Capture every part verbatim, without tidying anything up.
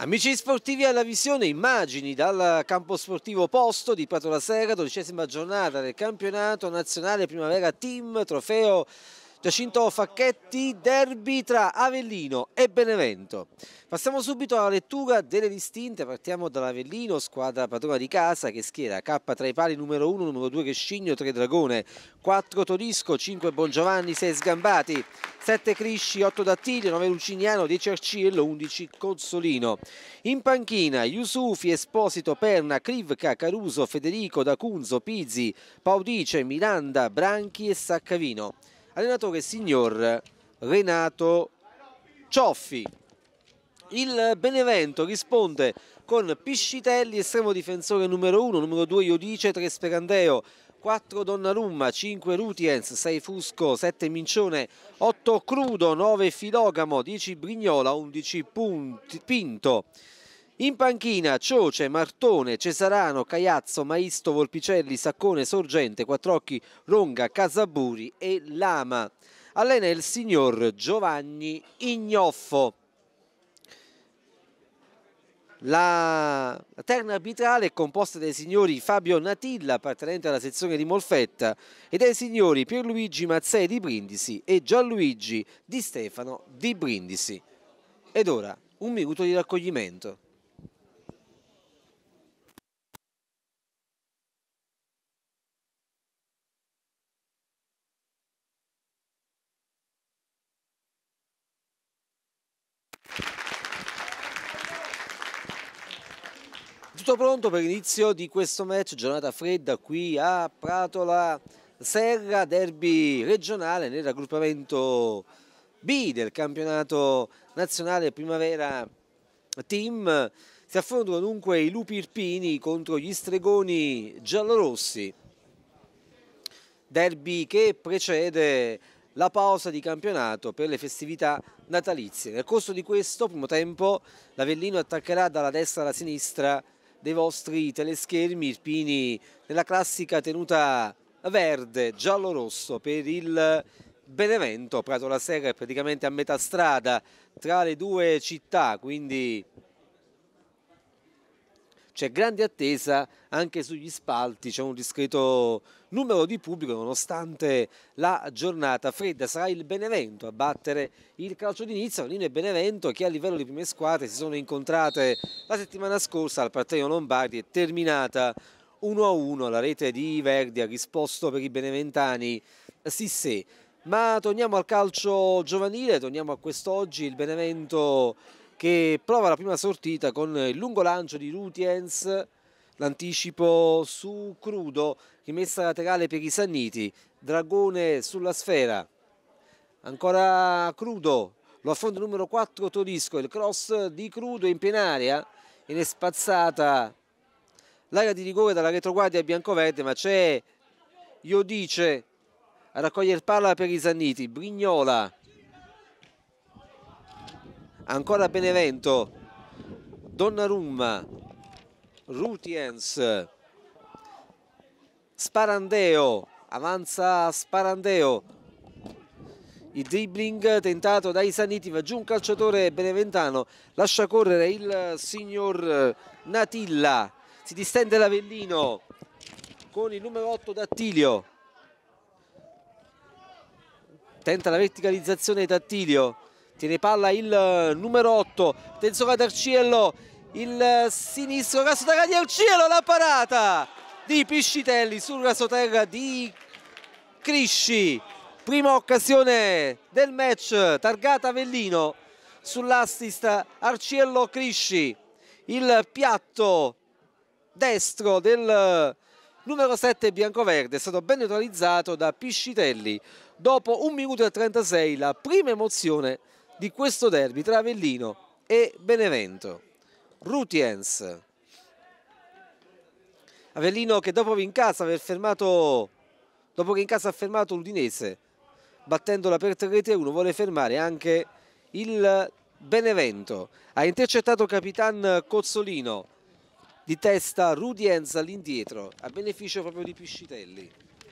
Amici sportivi alla visione, immagini dal campo sportivo Posto di Pratola-Serra, dodicesima giornata del campionato nazionale primavera team, trofeo Giacinto Facchetti, derby tra Avellino e Benevento. Passiamo subito alla lettura delle distinte, partiamo dall'Avellino, squadra padrona di casa che schiera K tra i pali numero uno, numero due Rescigno, tre Dragone, quattro Torisco, cinque Bongiovanni, sei Sgambati, sette Crisci, otto Dattilio, nove Luciniano, dieci Arciello, undici Cozzolino. In panchina Yusufi, Esposito, Perna, Krivka, Caruso, Federico, D'Acunzo, Pizzi, Paudice, Miranda, Branchi e Saccavino. Allenatore signor Renato Cioffi. Il Benevento risponde con Piscitelli, estremo difensore numero uno, numero due Iodice, tre Sperandeo, quattro Donnarumma, cinque Rutiens, sei Fusco, sette Mincione, otto Crudo, nove Filogamo, dieci Brignola, undici Punti, Pinto. In panchina Cioce, Martone, Cesarano, Caiazzo, Maisto, Volpicelli, Saccone, Sorgente, Quattrocchi, Ronga, Casaburi e Lama. Allena il signor Giovanni Ignoffo. La terna arbitrale è composta dai signori Fabio Natilla, appartenente alla sezione di Molfetta, e dai signori Pierluigi Mazzei di Brindisi e Gianluigi Di Stefano di Brindisi. Ed ora un minuto di raccoglimento. Tutto pronto per l'inizio di questo match, giornata fredda qui a Pratola Serra, derby regionale nel raggruppamento B del campionato nazionale primavera team. Si affrontano dunque i Lupi Irpini contro gli Stregoni giallorossi, derby che precede la pausa di campionato per le festività natalizie. Nel corso di questo primo tempo l'Avellino attaccherà dalla destra alla sinistra dei vostri teleschermi, Irpini nella classica tenuta verde, giallo-rosso per il Benevento. Pratola Serra è praticamente a metà strada tra le due città, quindi c'è grande attesa anche sugli spalti, c'è un discreto numero di pubblico nonostante la giornata fredda. Sarà il Benevento a battere il calcio d'inizio, Avellino e Benevento che a livello di prime squadre si sono incontrate la settimana scorsa al Partenio Lombardi, è terminata uno a uno, la rete di Verdi ha risposto per i beneventani Sissé. Ma torniamo al calcio giovanile, torniamo a quest'oggi, il Benevento che prova la prima sortita con il lungo lancio di Rutiens, l'anticipo su Crudo, rimessa laterale per i Sanniti, Dragone sulla sfera, ancora Crudo, lo affronta il numero quattro Torisco, il cross di Crudo in piena area, viene spazzata l'area di rigore dalla retroguardia biancoverde, ma c'è Iodice a raccogliere palla per i Sanniti, Brignola. Ancora Benevento, Donnarumma, Rutiens, Sparandeo, avanza Sparandeo, il dribbling tentato dai Sanniti, va giù un calciatore beneventano, lascia correre il signor Natilla, si distende l'Avellino con il numero otto Dattilio, tenta la verticalizzazione Dattilio, tiene palla il numero otto, attenzione ad Arciello, il sinistro rasoterra di Arciello, la parata di Piscitelli sul rasoterra di Crisci, prima occasione del match, targata Avellino sull'assist Arciello Crisci, il piatto destro del numero sette biancoverde è stato ben neutralizzato da Piscitelli. Dopo un minuto e trentasei la prima emozione di questo derby tra Avellino e Benevento. Rutiens, Avellino che dopo in casa aver fermato dopo che in casa ha fermato l'Udinese battendola per tre reti a uno, vuole fermare anche il Benevento, ha intercettato Capitan Cozzolino, di testa Rutiens all'indietro a beneficio proprio di Piscitelli.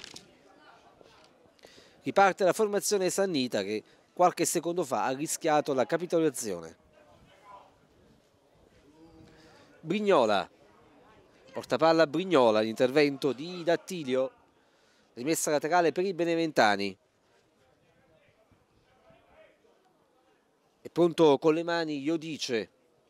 Riparte la formazione sannita che qualche secondo fa ha rischiato la capitolazione. Brignola, portapalla Brignola, l'intervento di Dattilio, rimessa laterale per i beneventani. È pronto con le mani Iodice.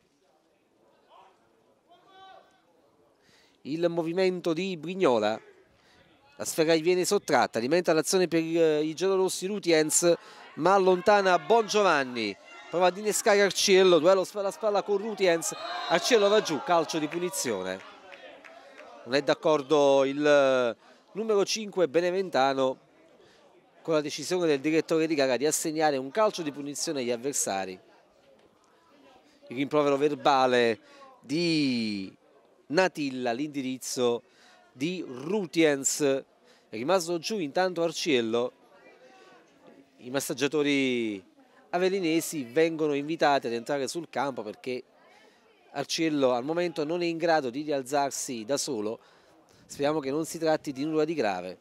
Il movimento di Brignola, la sfera gli viene sottratta, alimenta l'azione per i giallorossi Rutiens, ma allontana Bongiovanni. Prova ad innescare Arciello, duello spalla a spalla con Rutiens, Arciello va giù, calcio di punizione. Non è d'accordo il numero cinque beneventano con la decisione del direttore di gara di assegnare un calcio di punizione agli avversari. Il rimprovero verbale di Natilla, l'indirizzo di Rutiens. È rimasto giù intanto Arciello. I massaggiatori avellinesi vengono invitati ad entrare sul campo perché Arciello al momento non è in grado di rialzarsi da solo. Speriamo che non si tratti di nulla di grave.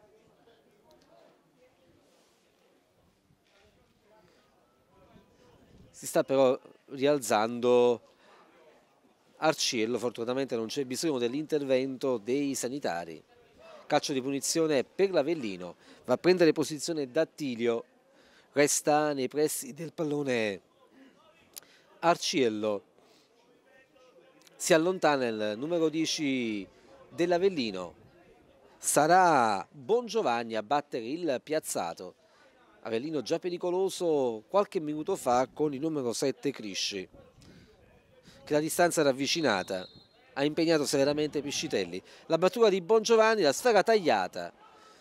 Si sta però rialzando Arciello, fortunatamente non c'è bisogno dell'intervento dei sanitari. Calcio di punizione per l'Avellino, va a prendere posizione Dattilio, resta nei pressi del pallone Arciello, si allontana il numero dieci dell'Avellino, sarà Bongiovanni a battere il piazzato. Avellino già pericoloso qualche minuto fa con il numero sette Crisci, che la distanza era avvicinata, ha impegnato severamente Piscitelli. La battuta di Bongiovanni, la sfera tagliata.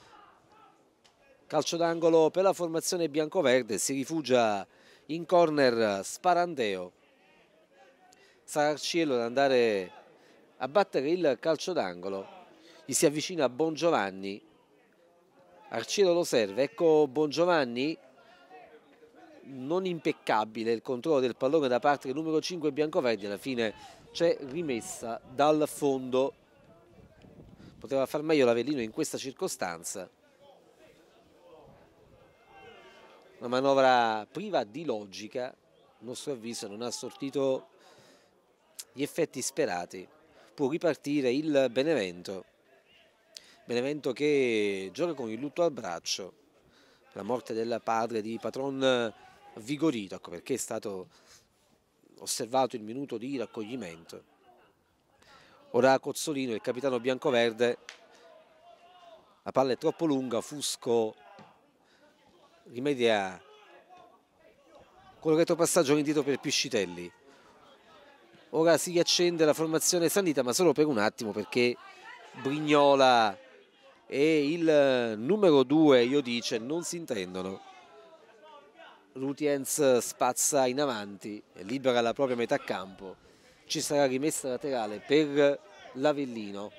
Calcio d'angolo per la formazione biancoverde, si rifugia in corner Sparandeo. Sarà Arciello ad andare a battere il calcio d'angolo. Gli si avvicina Bongiovanni. Arciello lo serve, ecco Bongiovanni, non impeccabile il controllo del pallone da parte del numero cinque biancoverdi, alla fine c'è rimessa dal fondo. Poteva far meglio l'Avellino in questa circostanza. Una manovra priva di logica, a nostro avviso non ha sortito gli effetti sperati. Può ripartire il Benevento. Benevento che gioca con il lutto al braccio per la morte del padre di Patron Vigorito, ecco perché è stato osservato il minuto di raccoglimento. Ora Cozzolino, il capitano biancoverde, la palla è troppo lunga, Fusco rimedia con il retropassaggio indietro per Piscitelli. Ora si riaccende la formazione Sannita, ma solo per un attimo, perché Brignola e il numero due Iodice non si intendono. Rutiens spazza in avanti e libera la propria metà campo. Ci sarà rimessa laterale per l'Avellino.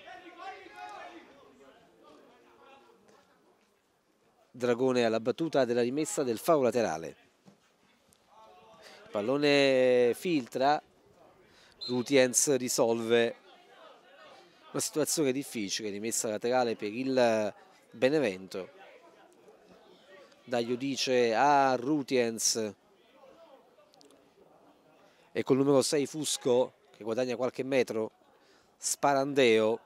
Dragone alla battuta della rimessa del fallo laterale. Il pallone filtra, Rutiens risolve una situazione difficile, rimessa laterale per il Benevento. Da Iodice a Rutiens e col numero sei Fusco che guadagna qualche metro, Sparandeo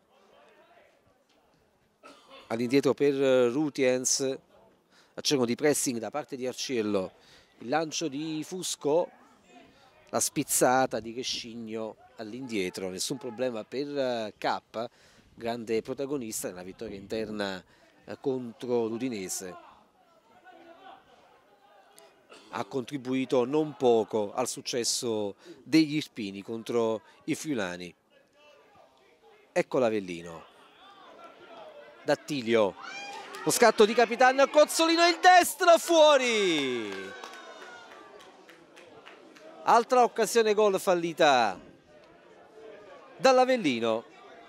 all'indietro per Rutiens, accenno di pressing da parte di Arciello, il lancio di Fusco, la spizzata di Rescigno all'indietro, nessun problema per K, grande protagonista nella vittoria interna contro l'Udinese. Ha contribuito non poco al successo degli Irpini contro i Friulani. Ecco l'Avellino. Dattilio, lo scatto di capitano, Cozzolino il destro, fuori! Altra occasione gol fallita dall'Avellino.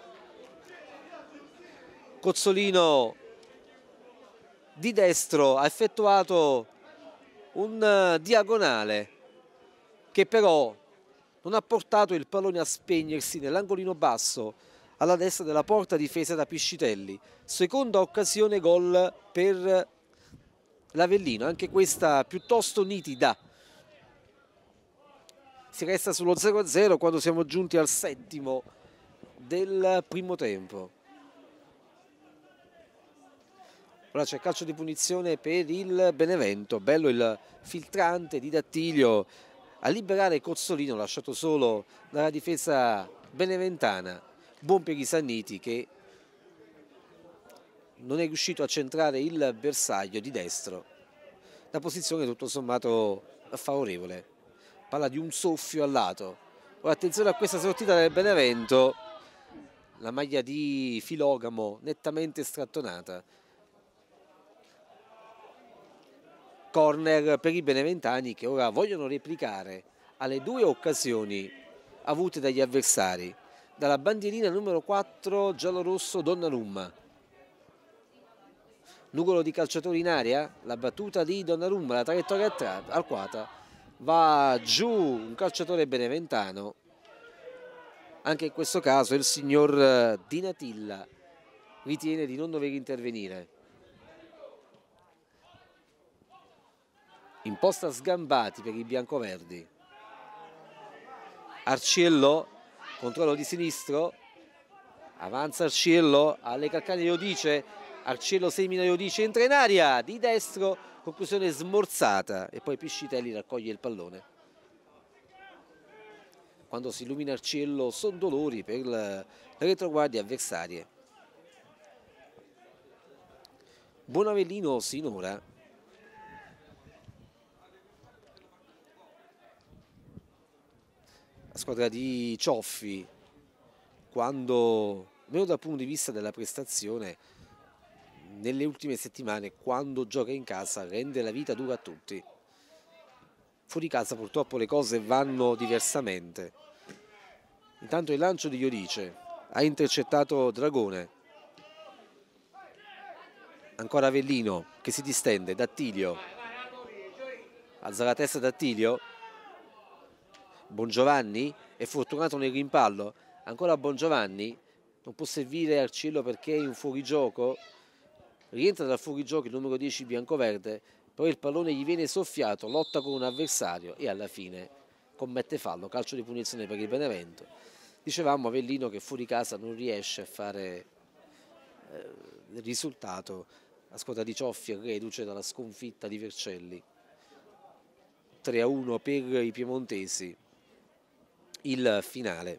Cozzolino di destro ha effettuato un diagonale che però non ha portato il pallone a spegnersi nell'angolino basso alla destra della porta difesa da Piscitelli. Seconda occasione gol per l'Avellino, anche questa piuttosto nitida. Si resta sullo zero a zero quando siamo giunti al settimo del primo tempo. Ora c'è calcio di punizione per il Benevento, bello il filtrante di Dattilio a liberare Cozzolino, lasciato solo dalla difesa beneventana. Buon per i Sanniti che non è riuscito a centrare il bersaglio di destro, da posizione tutto sommato favorevole. Parla di un soffio al lato. Ora attenzione a questa sortita del Benevento, la maglia di Filogamo nettamente strattonata. Corner per i beneventani che ora vogliono replicare alle due occasioni avute dagli avversari. Dalla bandierina numero quattro giallorosso Donnarumma. Nugolo di calciatori in area, la battuta di Donnarumma, la traiettoria arcuata, va giù un calciatore beneventano. Anche in questo caso il signor Di Natilla ritiene di non dover intervenire. Imposta sgambati per i biancoverdi. Arciello, controllo di sinistro, avanza Arciello alle calcagna di Iodice, Arciello semina Iodice, entra in aria di destro, conclusione smorzata e poi Piscitelli raccoglie il pallone. Quando si illumina Arciello sono dolori per le retroguardie avversarie. Buon Avellino sinora. La squadra di Cioffi, quando, meno dal punto di vista della prestazione, nelle ultime settimane, quando gioca in casa, rende la vita dura a tutti. Fuori casa purtroppo le cose vanno diversamente. Intanto il lancio di Iodice ha intercettato Dragone. Ancora Avellino che si distende, Dattilio. Alza la testa Dattilio. Bongiovanni è fortunato nel rimpallo, ancora Bongiovanni, non può servire Arciello perché è in fuorigioco, rientra dal fuorigioco il numero dieci biancoverde, poi il pallone gli viene soffiato, lotta con un avversario e alla fine commette fallo, calcio di punizione per il Benevento. Dicevamo Avellino che fuori casa non riesce a fare eh, il risultato, la squadra di Cioffi è reduce dalla sconfitta di Vercelli, tre a uno per i piemontesi. Il finale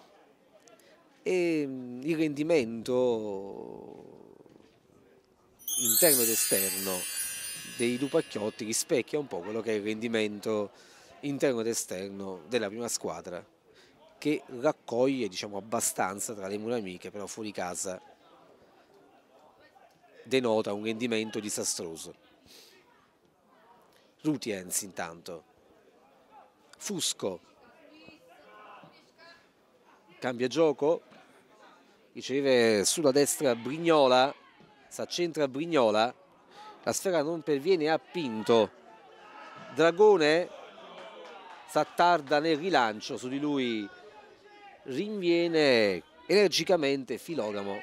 e il rendimento interno ed esterno dei Lupacchiotti rispecchia un po' quello che è il rendimento interno ed esterno della prima squadra, che raccoglie, diciamo, abbastanza tra le mura amiche, però fuori casa denota un rendimento disastroso. Rutiens intanto, Fusco cambia gioco, riceve sulla destra Brignola, s'accentra Brignola, la sfera non perviene a Pinto, Dragone s'attarda nel rilancio, su di lui rinviene energicamente Filogamo.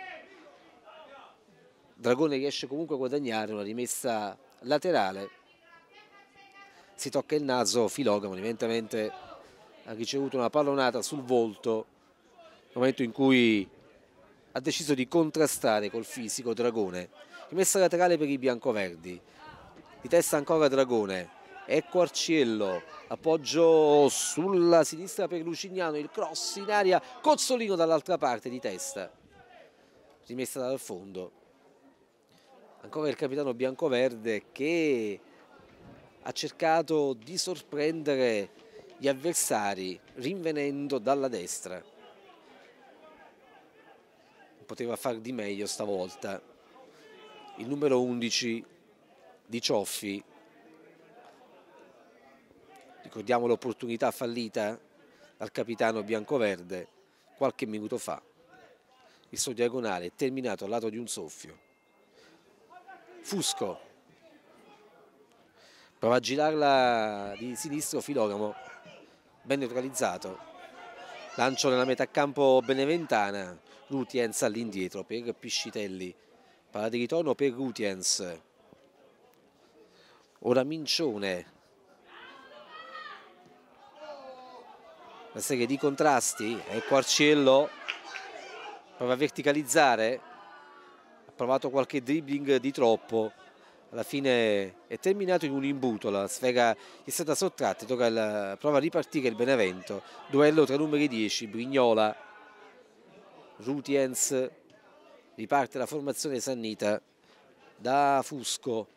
Dragone riesce comunque a guadagnare una rimessa laterale, si tocca il naso Filogamo, evidentemente ha ricevuto una pallonata sul volto nel momento in cui ha deciso di contrastare col fisico Dragone. Rimessa laterale per i biancoverdi, di testa ancora Dragone, ecco Arciello, appoggio sulla sinistra per Lucignano, il cross in aria, Cozzolino dall'altra parte di testa, rimessa dal fondo. Ancora il capitano biancoverde che ha cercato di sorprendere gli avversari rinvenendo dalla destra. Poteva far di meglio stavolta il numero undici di Cioffi. Ricordiamo l'opportunità fallita dal capitano biancoverde qualche minuto fa. Il suo diagonale è terminato al lato di un soffio. Fusco prova a girarla di sinistro Filogamo, ben neutralizzato. Lancio nella metà campo beneventana, Rutiens all'indietro per Piscitelli, palla di ritorno per Rutiens. Ora Mincione, una serie di contrasti. Ecco Arciello, prova a verticalizzare, ha provato qualche dribbling di troppo, alla fine è terminato in un imbuto, la sfera è stata sottratta, tocca il, prova a ripartire il Benevento. Duello tra numeri dieci, Brignola, Rutiens, riparte la formazione sannita da Fusco,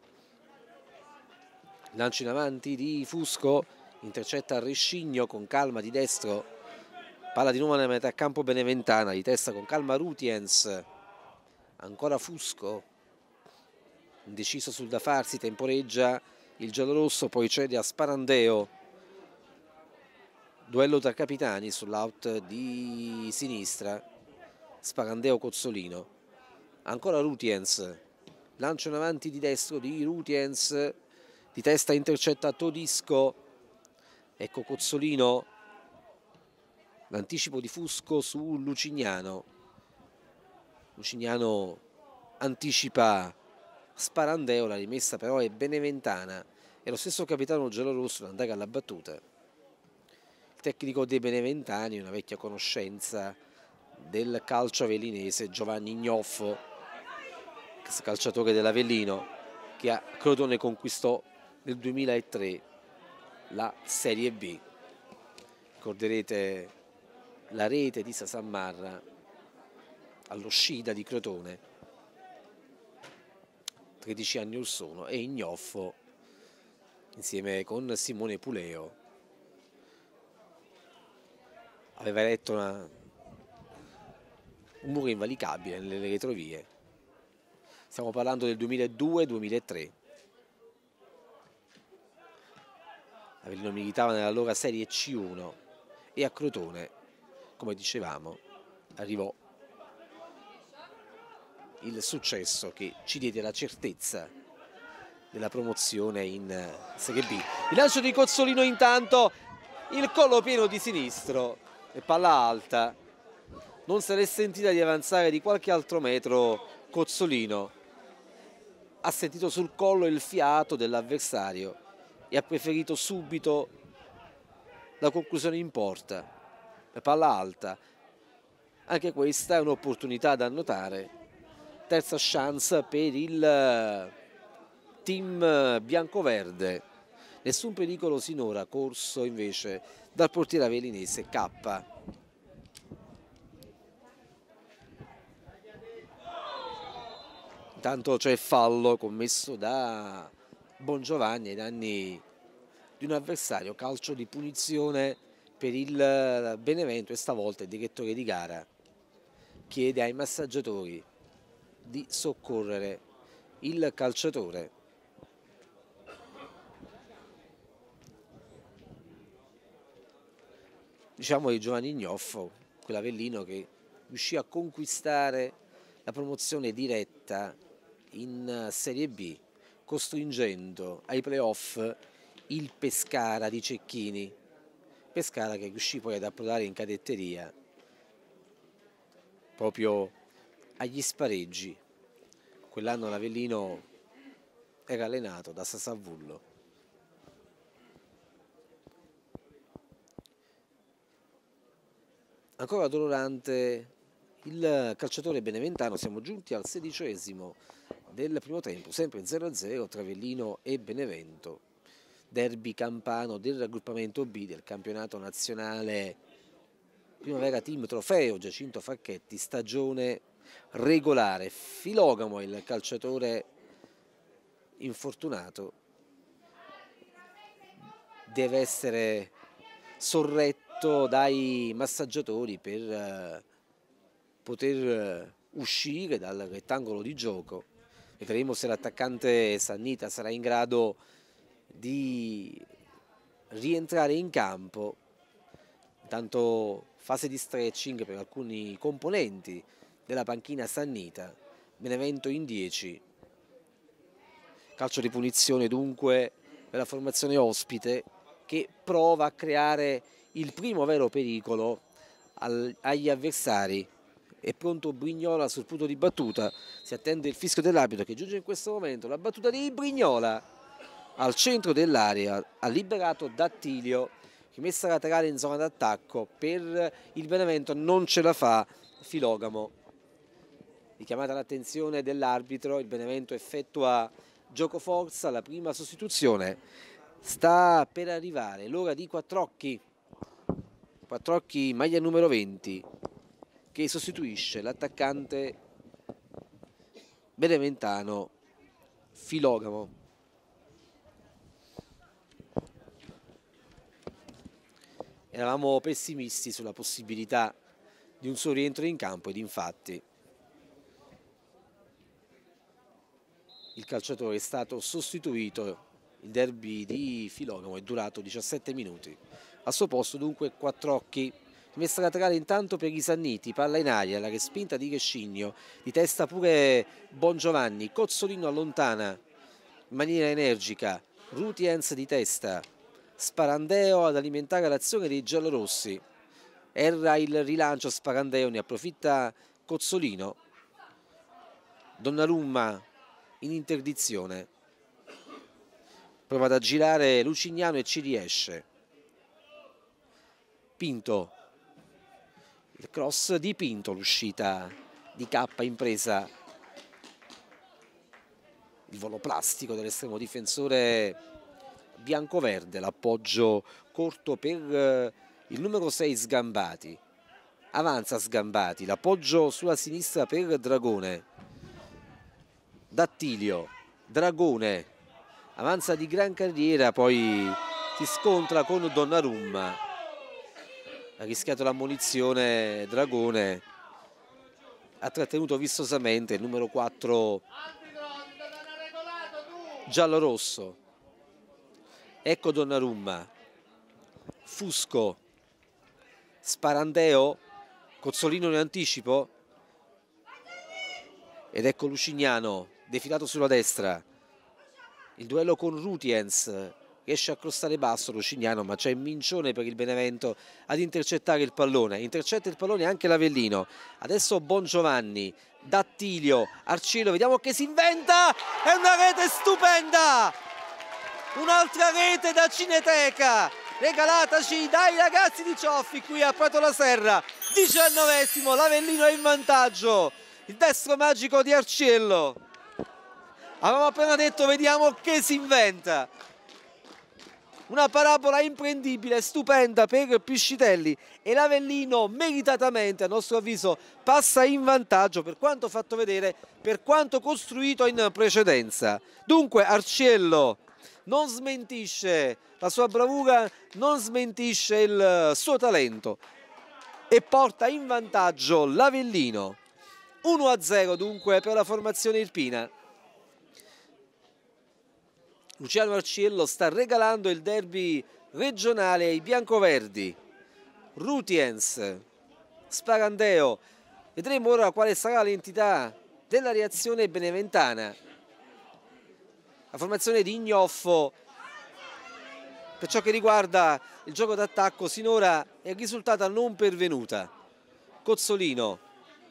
lancio in avanti di Fusco, intercetta Rescigno con calma di destro, palla di nuovo nella metà campo beneventana, di testa con calma Rutiens, ancora Fusco, indeciso sul da farsi, temporeggia il giallorosso, poi cede a Sparandeo. Duello tra capitani sull'out di sinistra, Sparandeo Cozzolino, ancora Rutiens, lancio in avanti di destro di Rutiens, di testa intercetta Todisco, ecco Cozzolino, l'anticipo di Fusco su Lucignano, Lucignano anticipa Sparandeo, la rimessa però è beneventana e lo stesso capitano giallorosso ad andare alla battuta. Il tecnico dei beneventani, una vecchia conoscenza del calcio avellinese, Giovanni Ignoffo, ex calciatore dell'Avellino, che a Crotone conquistò nel duemilatré la Serie B. Ricorderete la rete di Sasammarra allo Scida di Crotone tredici anni or sono, e Ignoffo insieme con Simone Puleo aveva eretto una, un muro invalicabile nelle retrovie. Stiamo parlando del duemiladue duemilatré. Avellino militava nell'allora Serie C uno e a Crotone, come dicevamo, arrivò il successo che ci diede la certezza della promozione in Serie B. Il lancio di Cozzolino, intanto il collo pieno di sinistro e palla alta, non se l'è sentita di avanzare di qualche altro metro. Cozzolino ha sentito sul collo il fiato dell'avversario e ha preferito subito la conclusione in porta, la palla alta. Anche questa è un'opportunità da annotare, terza chance per il team biancoverde. Nessun pericolo sinora corso invece dal portiere avellinese K. Intanto c'è fallo commesso da Bongiovanni ai danni di un avversario, calcio di punizione per il Benevento e stavolta il direttore di gara chiede ai massaggiatori di soccorrere il calciatore. Diciamo di Giovanni Ignoffo, quell'Avellino che riuscì a conquistare la promozione diretta in Serie B, costringendo ai playoff il Pescara di Cecchini. Pescara che riuscì poi ad approdare in cadetteria proprio agli spareggi. Quell'anno l'Avellino era allenato da Sasavullo. Ancora dolorante il calciatore beneventano. Siamo giunti al sedicesimo del primo tempo, sempre zero a zero tra Avellino e Benevento. Derby campano del raggruppamento B del campionato nazionale Primavera Team Trofeo Giacinto Facchetti, stagione regolare. Filogamo il calciatore infortunato, deve essere sorretto dai massaggiatori per poter uscire dal rettangolo di gioco. Vedremo se l'attaccante Sannita sarà in grado di rientrare in campo. Intanto fase di stretching per alcuni componenti della panchina sannita. Benevento in dieci. Calcio di punizione dunque per la formazione ospite, che prova a creare il primo vero pericolo agli avversari. È pronto Brignola sul punto di battuta, si attende il fischio dell'arbitro che giunge in questo momento. La battuta di Brignola al centro dell'area, ha liberato Dattilio, rimessa laterale in zona d'attacco per il Benevento, non ce la fa Filogamo. Richiamata l'attenzione dell'arbitro, il Benevento effettua gioco forza, la prima sostituzione sta per arrivare, l'ora di Quattrocchi, Quattrocchi maglia numero venti, che sostituisce l'attaccante beneventano Filogamo. Eravamo pessimisti sulla possibilità di un suo rientro in campo ed infatti il calciatore è stato sostituito. Il derby di Filogamo è durato diciassette minuti. Al suo posto dunque Quattrocchi. Messa laterale intanto per i Sanniti, palla in aria, la respinta di Rescigno, di testa pure Bongiovanni, Cozzolino allontana in maniera energica, Rutiens di testa, Sparandeo ad alimentare l'azione dei giallorossi, erra il rilancio Sparandeo, ne approfitta Cozzolino, Donnarumma in interdizione, prova ad aggirare Lucignano e ci riesce, Pinto, il cross di Pinto, l'uscita di K impresa, il volo plastico dell'estremo difensore biancoverde, l'appoggio corto per il numero sei Sgambati, avanza Sgambati, l'appoggio sulla sinistra per Dragone, Dattilio, Dragone, avanza di gran carriera, poi si scontra con Donnarumma. Ha rischiato l'ammonizione Dragone, ha trattenuto vistosamente il numero quattro giallo-rosso. Ecco Donnarumma, Fusco, Sparandeo, Cozzolino in anticipo ed ecco Lucignano defilato sulla destra. Il duello con Rutiens, riesce a crostare basso Lucignano, ma c'è Mincione per il Benevento ad intercettare il pallone, intercetta il pallone anche l'Avellino. Adesso Bongiovanni, Dattilio, Arcielo, vediamo che si inventa, è una rete stupenda, un'altra rete da Cineteca regalataci dai ragazzi di Cioffi qui a Prato la Serra. Diciannovesimo, l'Avellino è in vantaggio, il destro magico di Arciello. Avevamo appena detto vediamo che si inventa. Una parabola imprendibile, stupenda per Piscitelli e l'Avellino meritatamente, a nostro avviso, passa in vantaggio per quanto fatto vedere, per quanto costruito in precedenza. Dunque Arciello non smentisce la sua bravura, non smentisce il suo talento e porta in vantaggio l'Avellino. uno a zero dunque per la formazione irpina. Luciano Arciello sta regalando il derby regionale ai biancoverdi. Rutiens, Sparandeo, vedremo ora quale sarà l'entità della reazione beneventana. La formazione di Ignoffo per ciò che riguarda il gioco d'attacco sinora è risultata non pervenuta. Cozzolino,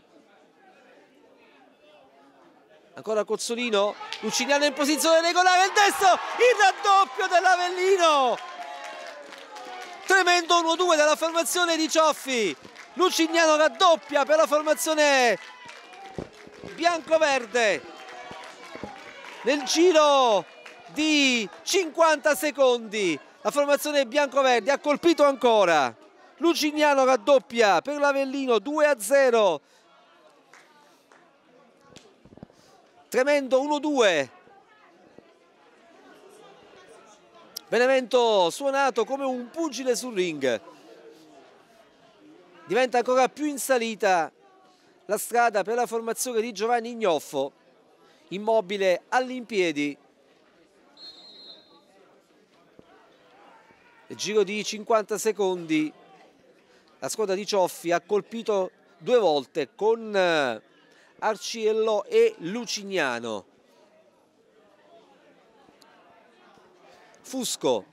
ancora Cozzolino, Lucignano in posizione regolare, il destro, il raddoppio dell'Avellino, tremendo uno due dalla formazione di Cioffi. Lucignano raddoppia per la formazione biancoverde nel giro di cinquanta secondi. La formazione biancoverde ha colpito ancora, Lucignano raddoppia per l'Avellino, due a zero. Tremendo uno due. Benevento suonato come un pugile sul ring. Diventa ancora più in salita la strada per la formazione di Giovanni Ignoffo, immobile all'impiedi. Nel giro di cinquanta secondi la squadra di Cioffi ha colpito due volte con Arciello e Lucignano. Fusco.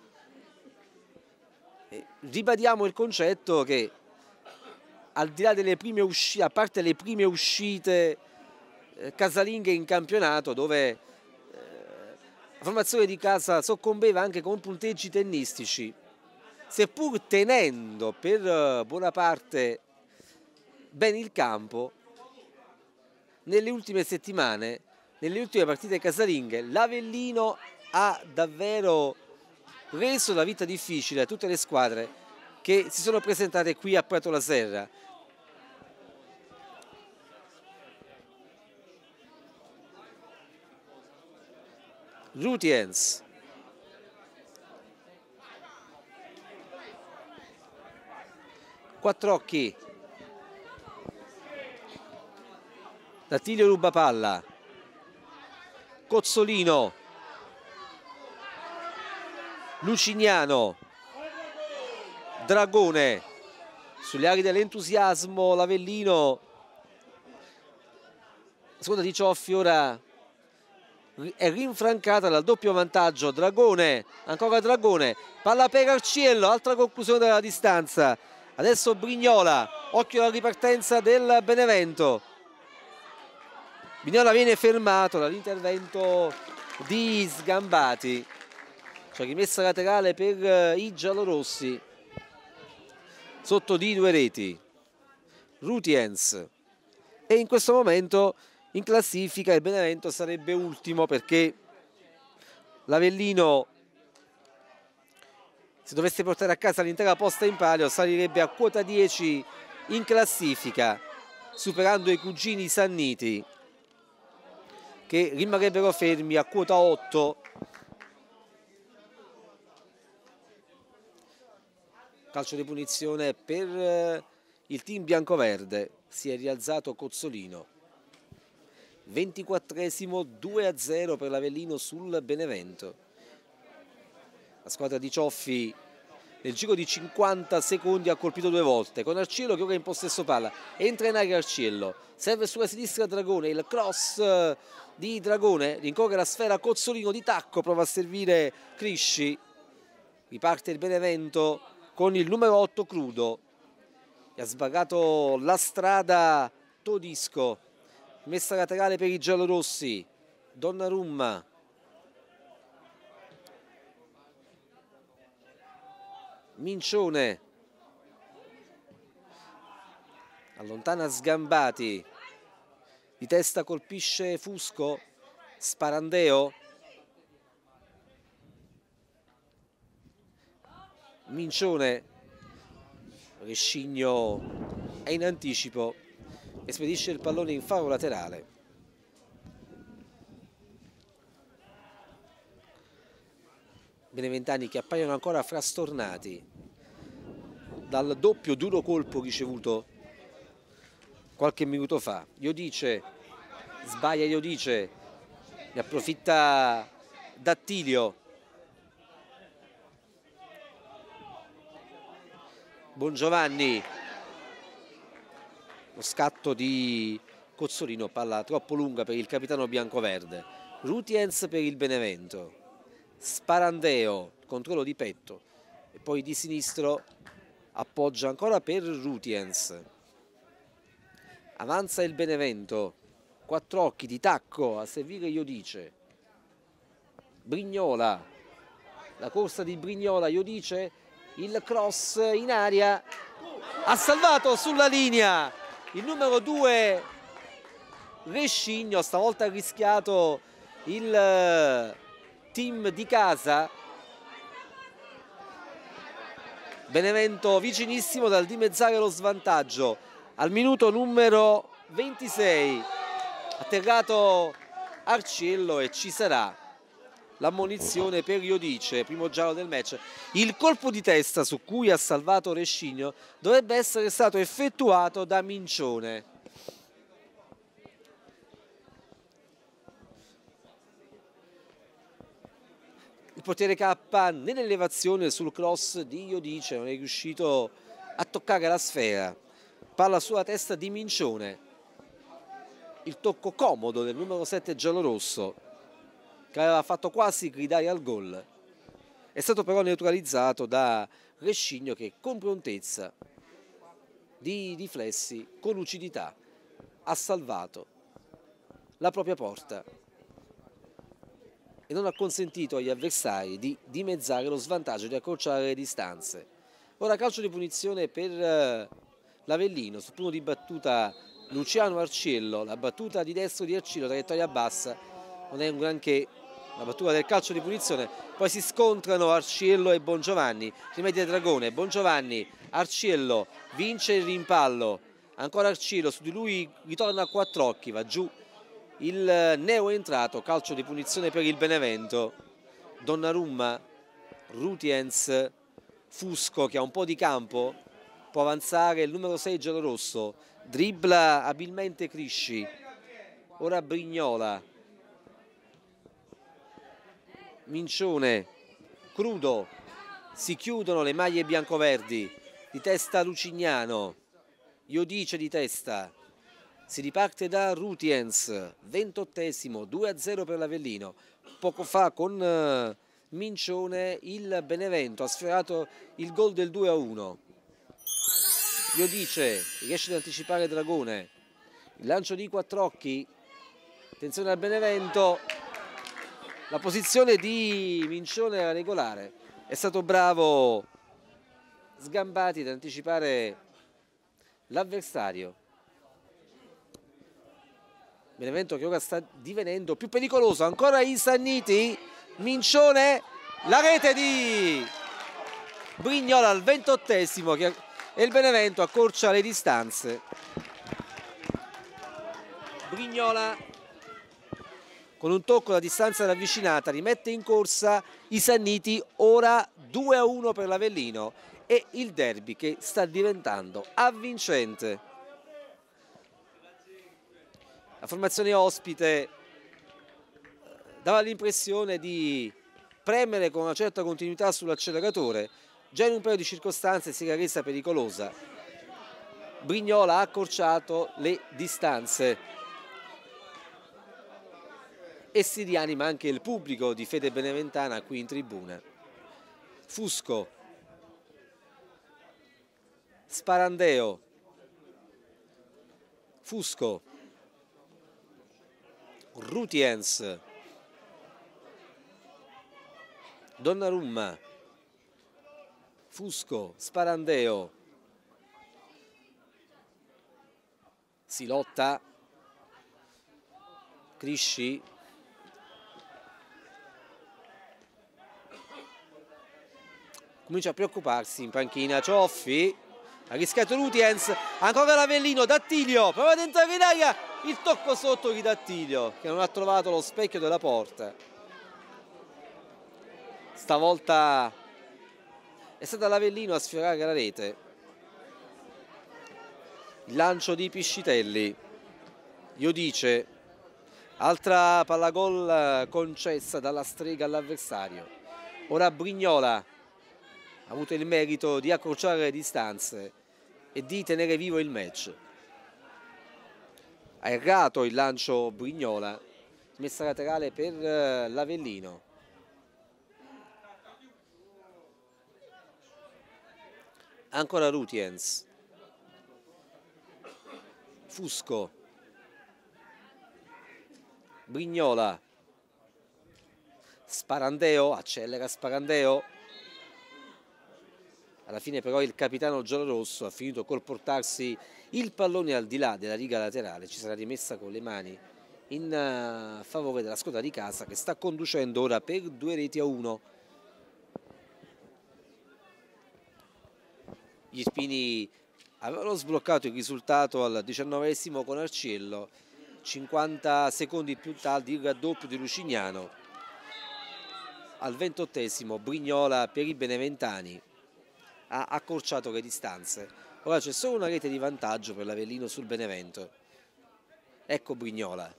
E ribadiamo il concetto che al di là delle prime uscite, a parte le prime uscite eh, casalinghe in campionato, dove eh, la formazione di casa soccombeva anche con punteggi tennistici, seppur tenendo per buona parte bene il campo, nelle ultime settimane, nelle ultime partite casalinghe, l'Avellino ha davvero reso la vita difficile a tutte le squadre che si sono presentate qui a Pratola Serra. Rutiens, Quattrocchi, Attilio ruba palla, Cozzolino, Lucignano, Dragone, sulle ali dell'entusiasmo l'Avellino, la squadra di Cioffi ora è rinfrancata dal doppio vantaggio. Dragone, ancora Dragone, palla per Arciello, altra conclusione della distanza. Adesso Brignola, occhio alla ripartenza del Benevento. Brignola viene fermato dall'intervento di Sgambati, cioè rimessa laterale per i giallorossi sotto di due reti. Rutiens, e in questo momento in classifica il Benevento sarebbe ultimo, perché l'Avellino, se dovesse portare a casa l'intera posta in palio, salirebbe a quota dieci in classifica, superando i cugini Sanniti, che rimarrebbero fermi a quota otto. Calcio di punizione per il team biancoverde, si è rialzato Cozzolino. ventiquattresimo, due a zero per l'Avellino sul Benevento. La squadra di Cioffi nel giro di cinquanta secondi ha colpito due volte, con Arciello che ora è in possesso palla, entra in aria Arciello, serve sulla sinistra Dragone, il cross di Dragone, rincorre la sfera Cozzolino, di tacco prova a servire Crisci, riparte il Benevento con il numero otto Crudo, e ha sbagato la strada Todisco, messa laterale per i giallorossi, Donnarumma, Mincione, allontana Sgambati, di testa colpisce Fusco, Sparandeo, Mincione, Rescigno è in anticipo e spedisce il pallone in faro laterale. Beneventani che appaiono ancora frastornati dal doppio duro colpo ricevuto qualche minuto fa. Iodice, sbaglia Iodice, ne approfitta D'Attilio. Bongiovanni, lo scatto di Cozzolino, palla troppo lunga per il capitano biancoverde. Rutiens per il Benevento, Sparandeo, controllo di petto, e poi di sinistro appoggia ancora per Rutiens. Avanza il Benevento, Quattrocchi di tacco a servire Iodice. Brignola, la corsa di Brignola, Iodice, il cross in aria, ha salvato sulla linea il numero due Rescigno, stavolta ha rischiato il team di casa. Benevento vicinissimo dal dimezzare lo svantaggio al minuto numero ventisei. Atterrato Arciello e ci sarà l'ammonizione per Iodice, primo giallo del match. Il colpo di testa su cui ha salvato Rescigno dovrebbe essere stato effettuato da Mincione. Il portiere K nell'elevazione sul cross di Iodice non è riuscito a toccare la sfera. Palla sulla testa di Mincione. Il tocco comodo del numero sette giallorosso, che aveva fatto quasi gridare al gol. È stato però neutralizzato da Rescigno che con prontezza di riflessi, con lucidità, ha salvato la propria porta e non ha consentito agli avversari di dimezzare lo svantaggio, di accorciare le distanze. Ora calcio di punizione per l'Avellino, sul punto di battuta Luciano Arciello, la battuta di destro di Arciello, traiettoria bassa, non è un granché la battuta del calcio di punizione. Poi si scontrano Arciello e Bongiovanni, rimedia Dragone, Bongiovanni, Arciello vince il rimpallo, ancora Arciello, su di lui ritorna a quattro occhi, va giù il neo entrato, calcio di punizione per il Benevento. Donnarumma, Rutiens, Fusco che ha un po' di campo, può avanzare il numero sei giallorosso, dribbla abilmente Crisci, ora Brignola, Mincione, Crudo, si chiudono le maglie biancoverdi, di testa Lucignano, Iodice di testa, si riparte da Rutiens, ventottesimo, due a zero per l'Avellino. Poco fa con Mincione il Benevento ha sfiorato il gol del due a uno. Iodice riesce ad anticipare Dragone, il lancio di Quattrocchi, attenzione al Benevento, la posizione di Mincione era regolare, è stato bravo Sgambati ad anticipare l'avversario. Benevento che ora sta divenendo più pericoloso, ancora Insanniti, Mincione, la rete di Brignola al ventottesimo che, e il Benevento accorcia le distanze. Brignola con un tocco la distanza ravvicinata rimette in corsa Insanniti, ora due a uno per l'Avellino e il derby che sta diventando avvincente. La formazione ospite dava l'impressione di premere con una certa continuità sull'acceleratore, già in un paio di circostanze si era resa pericolosa. Brignola ha accorciato le distanze e si rianima anche il pubblico di fede beneventana qui in tribuna. Fusco, Sparandeo, Fusco, Rutiens, Donnarumma, Fusco, Sparandeo, si lotta, Crisci, comincia a preoccuparsi in panchina Cioffi, ha rischiato Rutiens, ancora l'Avellino, Dattilio, prova ad entrare in aria, il tocco sotto di Dattilio che non ha trovato lo specchio della porta. Stavolta è stata l'Avellino a sfiorare la rete. Il lancio di Piscitelli, Iodice, altra palla gol concessa dalla strega all'avversario. Ora Brignola ha avuto il merito di accorciare le distanze e di tenere vivo il match. Ha errato il lancio Brignola, messa laterale per l'Avellino. Ancora Rutiens, Fusco, Brignola, Sparandeo, accelera Sparandeo. Alla fine però il capitano giallorosso ha finito col portarsi il pallone al di là della riga laterale, ci sarà rimessa con le mani in favore della squadra di casa che sta conducendo ora per due reti a uno. Gli Irpini avevano sbloccato il risultato al diciannovesimo con Arciello, cinquanta secondi più tardi il raddoppio di Lucignano. Al ventottesimo Brignola per i beneventani ha accorciato le distanze. Ora c'è solo una rete di vantaggio per l'Avellino sul Benevento. Ecco Brignola,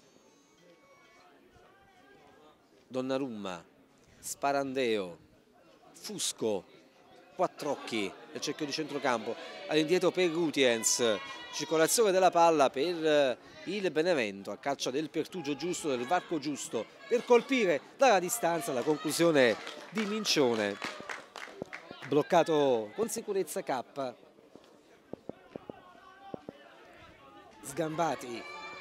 Donnarumma, Sparandeo, Fusco, Quattrocchi nel cerchio di centrocampo, all'indietro per Rutiens, circolazione della palla per il Benevento a caccia del pertugio giusto, del varco giusto per colpire dalla distanza la conclusione di Mincione, bloccato con sicurezza K. Sgambati,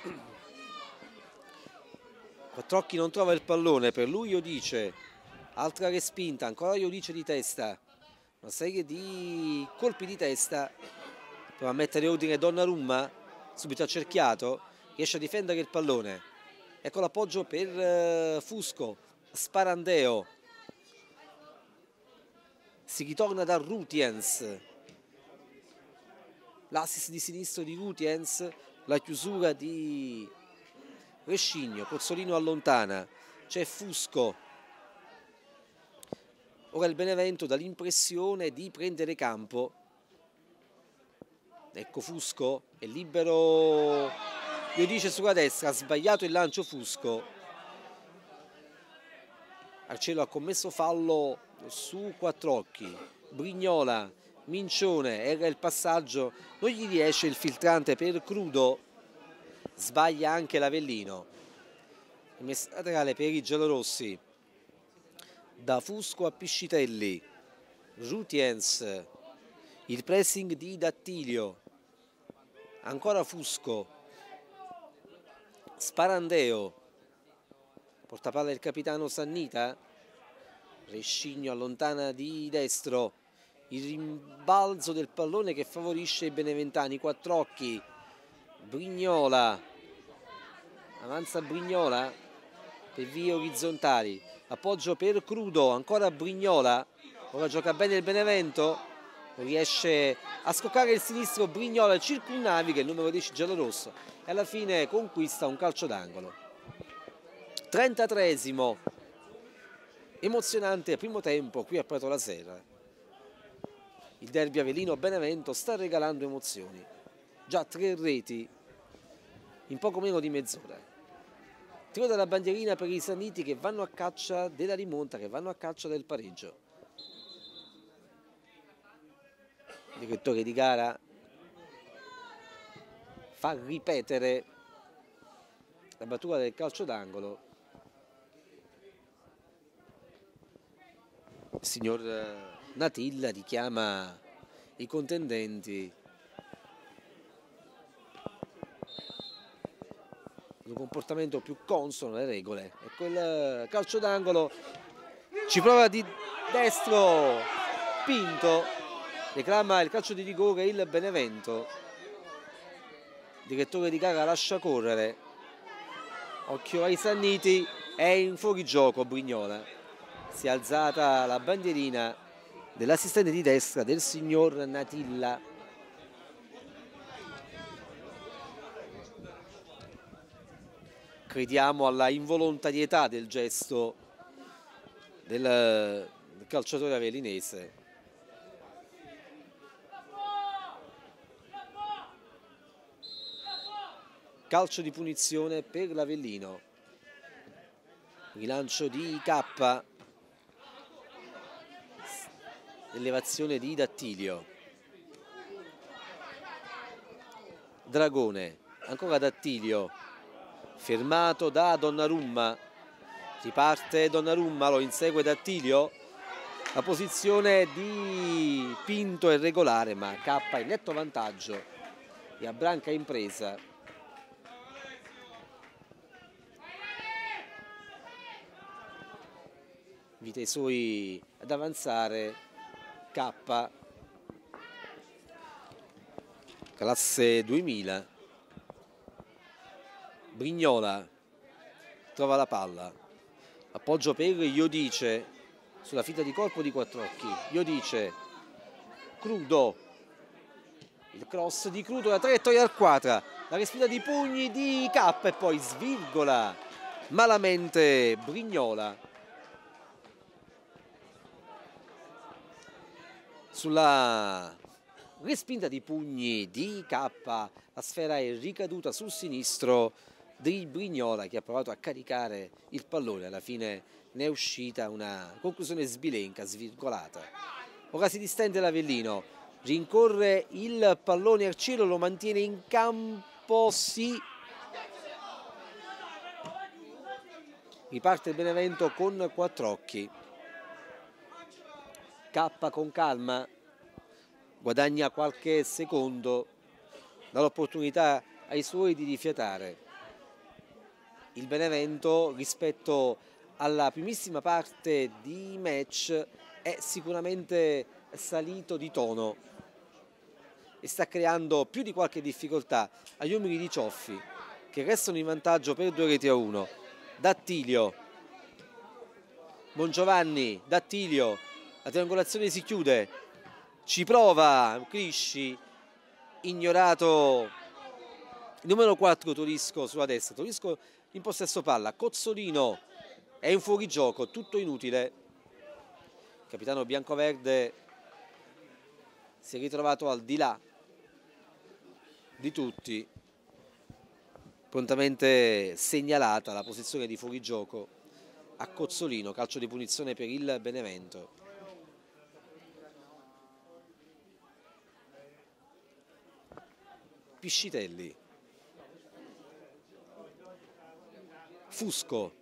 Quattrocchi non trova il pallone, per lui Iodice, altra respinta, ancora Iodice di testa, una serie di colpi di testa, prova a mettere ordine Donnarumma, subito accerchiato, riesce a difendere il pallone, ecco l'appoggio per Fusco, Sparandeo, si ritorna da Rutiens, l'assist di sinistro di Rutiens, la chiusura di Rescigno, Cozzolino allontana, c'è Fusco. Ora il Benevento dà l'impressione di prendere campo, ecco Fusco, è libero, io dice sulla destra, ha sbagliato il lancio Fusco, Arcielo ha commesso fallo su Quattrocchi, Brignola, Mincione, era il passaggio, non gli riesce il filtrante per Crudo, sbaglia anche l'Avellino, il messaggio laterale per i giallorossi. Da Fusco a Piscitelli, Rutiens, il pressing di Dattilio, ancora Fusco, Sparandeo, portapalla il capitano Sannita, Rescigno allontana di destro, il rimbalzo del pallone che favorisce i beneventani, Quattrocchi, Brignola, avanza Brignola per vie orizzontali, appoggio per Crudo, ancora Brignola, ora gioca bene il Benevento, riesce a scoccare il sinistro Brignola, circumnaviga il numero dieci giallorosso e alla fine conquista un calcio d'angolo. trentatreesimo, emozionante primo tempo qui a Prato la Serra. Il derby Avellino-Benevento sta regalando emozioni, già tre reti in poco meno di mezz'ora. Tiro della bandierina per i Sanniti che vanno a caccia della rimonta, che vanno a caccia del pareggio. Il direttore di gara fa ripetere la battuta del calcio d'angolo. Il signor Natilla richiama i contendenti. Un comportamento più consono alle regole, e quel calcio d'angolo ci prova di destro Pinto, reclama il calcio di rigore il Benevento, il direttore di gara lascia correre, occhio ai Sanniti, è in fuorigioco Brignola, si è alzata la bandierina dell'assistente di destra del signor Natilla. Crediamo alla involontarietà del gesto del, del calciatore avellinese. Calcio di punizione per l'Avellino. Rilancio di K. Elevazione di Dattilio. Dragone, ancora Dattilio. Fermato da Donnarumma, riparte Donnarumma, lo insegue Dattilio, la posizione di Pinto è regolare ma K è in netto vantaggio e abbranca in presa. Invita i suoi ad avanzare K, classe duemila. Brignola trova la palla, appoggio per Iodice sulla finta di colpo di Quattrocchi, Iodice, Crudo, il cross di Crudo, la traiettoria al quadra, la respinta di pugni di K e poi svirgola malamente Brignola sulla respinta di pugni di K, la sfera è ricaduta sul sinistro di Brignola che ha provato a caricare il pallone, alla fine ne è uscita una conclusione sbilenca, svirgolata. Ora si distende l'Avellino, rincorre il pallone Arcielo, lo mantiene in campo, sì. Riparte il Benevento con Quattrocchi. K con calma, guadagna qualche secondo, dà l'opportunità ai suoi di rifiatare. Il Benevento rispetto alla primissima parte di match è sicuramente salito di tono e sta creando più di qualche difficoltà agli uomini di Cioffi, che restano in vantaggio per due reti a uno. D'Attilio, Bongiovanni, D'Attilio, la triangolazione si chiude, ci prova Crisci, ignorato il numero quattro Torisco sulla destra, Torisco in possesso palla, Cozzolino è in fuorigioco, tutto inutile. Il capitano biancoverde si è ritrovato al di là di tutti, prontamente segnalata la posizione di fuorigioco a Cozzolino, calcio di punizione per il Benevento. Piscitelli, Fusco,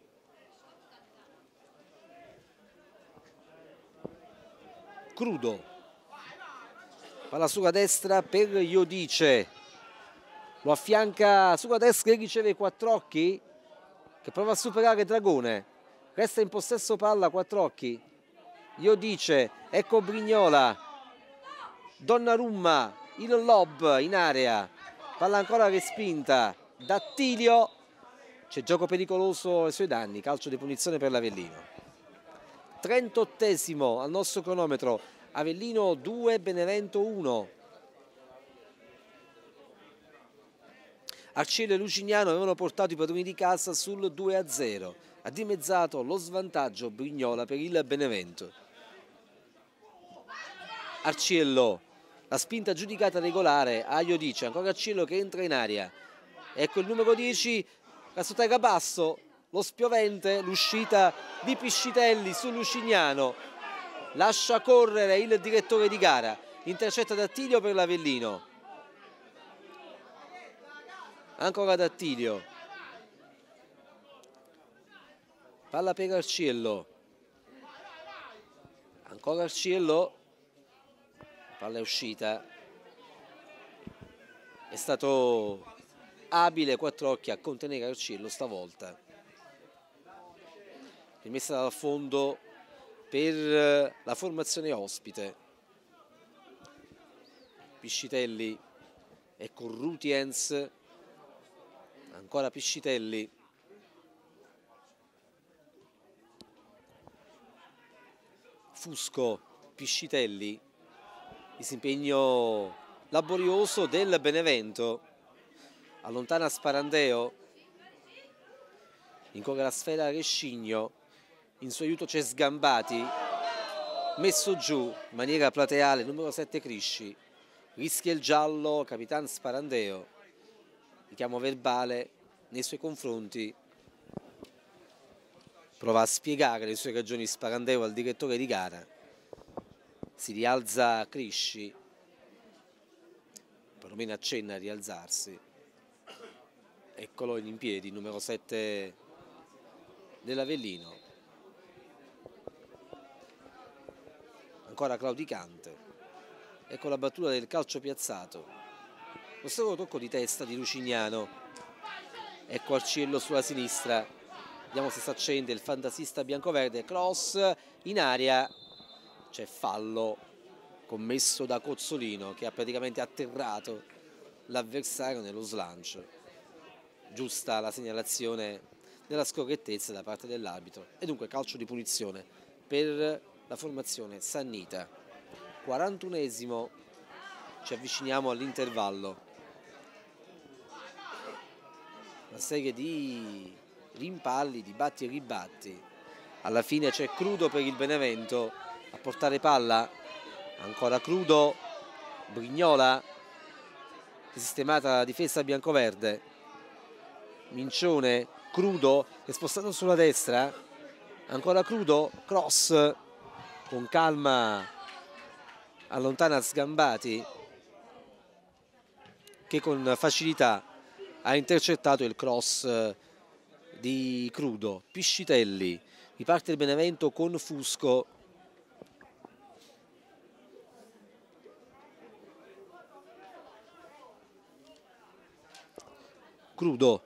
Crudo, palla sulla destra per Iodice, lo affianca sulla destra e riceve Quattrocchi che prova a superare Dragone, resta in possesso palla Quattrocchi, Iodice, ecco Brignola, Donnarumma, il lob in area, palla ancora respinta, D'Attilio, c'è gioco pericoloso ai suoi danni, calcio di punizione per l'Avellino. trentottesimo al nostro cronometro, Avellino due, Benevento uno. Arciello e Lucignano avevano portato i padroni di casa sul due a zero, ha dimezzato lo svantaggio Brignola per il Benevento. Arciello, la spinta giudicata regolare a Iodice, ancora Arciello che entra in aria, ecco il numero dieci, Cassoterra basso, lo spiovente, l'uscita di Piscitelli su Lucignano, lascia correre il direttore di gara, intercetta D'Attilio per l'Avellino, ancora D'Attilio, palla per Arciello, ancora Arciello, palla è uscita, è stato abile Quattrocchi a contenere Arciello stavolta. Rimessa dal fondo per la formazione ospite. Piscitelli e con Rutiens, ancora Piscitelli. Fusco, Piscitelli, disimpegno laborioso del Benevento. Allontana Sparandeo, incorre la sfera Rescigno, in suo aiuto c'è Sgambati, messo giù in maniera plateale numero sette Crisci, rischia il giallo Capitan Sparandeo, richiamo verbale nei suoi confronti, prova a spiegare le sue ragioni Sparandeo al direttore di gara, si rialza Crisci, perlomeno accenna a rialzarsi. Eccolo in piedi, numero sette dell'Avellino. Ancora claudicante. Ecco la battuta del calcio piazzato. Lo stesso tocco di testa di Lucignano. Ecco Arciello sulla sinistra. Vediamo se si accende il fantasista biancoverde. Cross in aria. C'è fallo commesso da Cozzolino che ha praticamente atterrato l'avversario nello slancio. Giusta la segnalazione della scorrettezza da parte dell'arbitro e dunque calcio di punizione per la formazione sannita. quarantunesimo, ci avviciniamo all'intervallo, una serie di rimpalli, di batti e ribatti. Alla fine c'è Crudo per il Benevento a portare palla, ancora Crudo, Brignola, sistemata la difesa biancoverde, Mincione, Crudo è spostato sulla destra, ancora Crudo, cross, con calma allontana Sgambati che con facilità ha intercettato il cross di Crudo. Piscitelli, riparte il Benevento con Fusco, Crudo,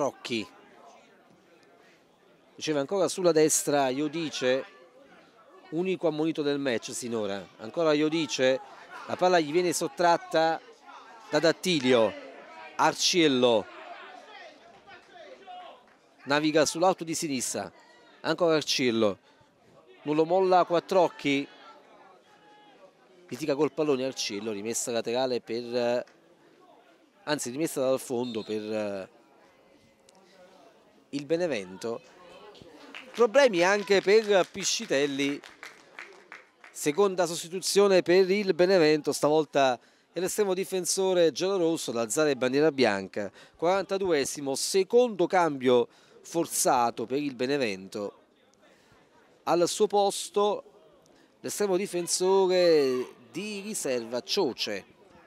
Quattrocchi, riceve ancora sulla destra Iodice, unico ammonito del match sinora. Ancora Iodice, la palla gli viene sottratta da Dattilio. Arciello naviga sull'alto di sinistra, ancora Arciello, non lo molla Quattrocchi, litiga col pallone Arciello, rimessa laterale per, anzi rimessa dal fondo per il Benevento. Problemi anche per Piscitelli, seconda sostituzione per il Benevento, stavolta è l'estremo difensore giallorosso ad alzare bandiera bianca. quarantaduesimo, secondo cambio forzato per il Benevento. Al suo posto l'estremo difensore di riserva Cioce.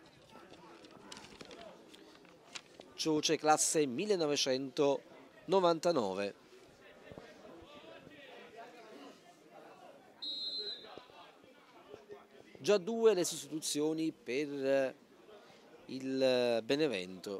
Cioce classe millenovecentonovantanove. Già due le sostituzioni per il Benevento.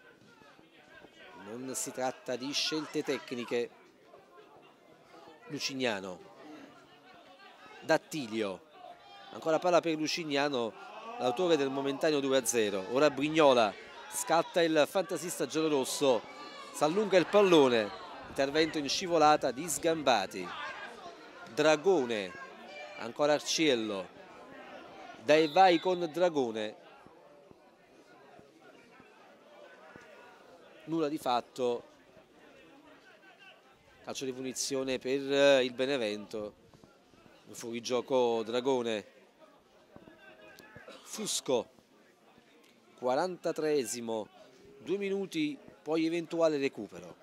Non si tratta di scelte tecniche. Lucignano, Dattilio, ancora palla per Lucignano, l'autore del momentaneo due a zero. Ora Brignola, scatta il fantasista giallorosso, s'allunga il pallone, intervento in scivolata di Sgambati. Dragone, ancora Arciello, dai vai con Dragone, nulla di fatto, calcio di punizione per il Benevento, fuorigioco Dragone. Fusco, quarantatreesimo, due minuti poi eventuale recupero.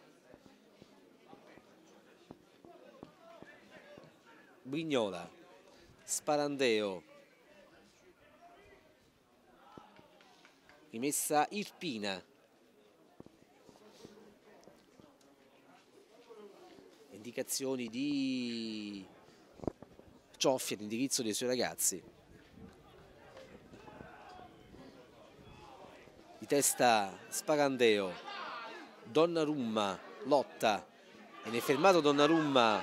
Brignola, Sparandeo, rimessa Irpina, indicazioni di Cioffi all'indirizzo dei suoi ragazzi. Di testa Sparandeo, Donnarumma lotta, viene fermato Donnarumma,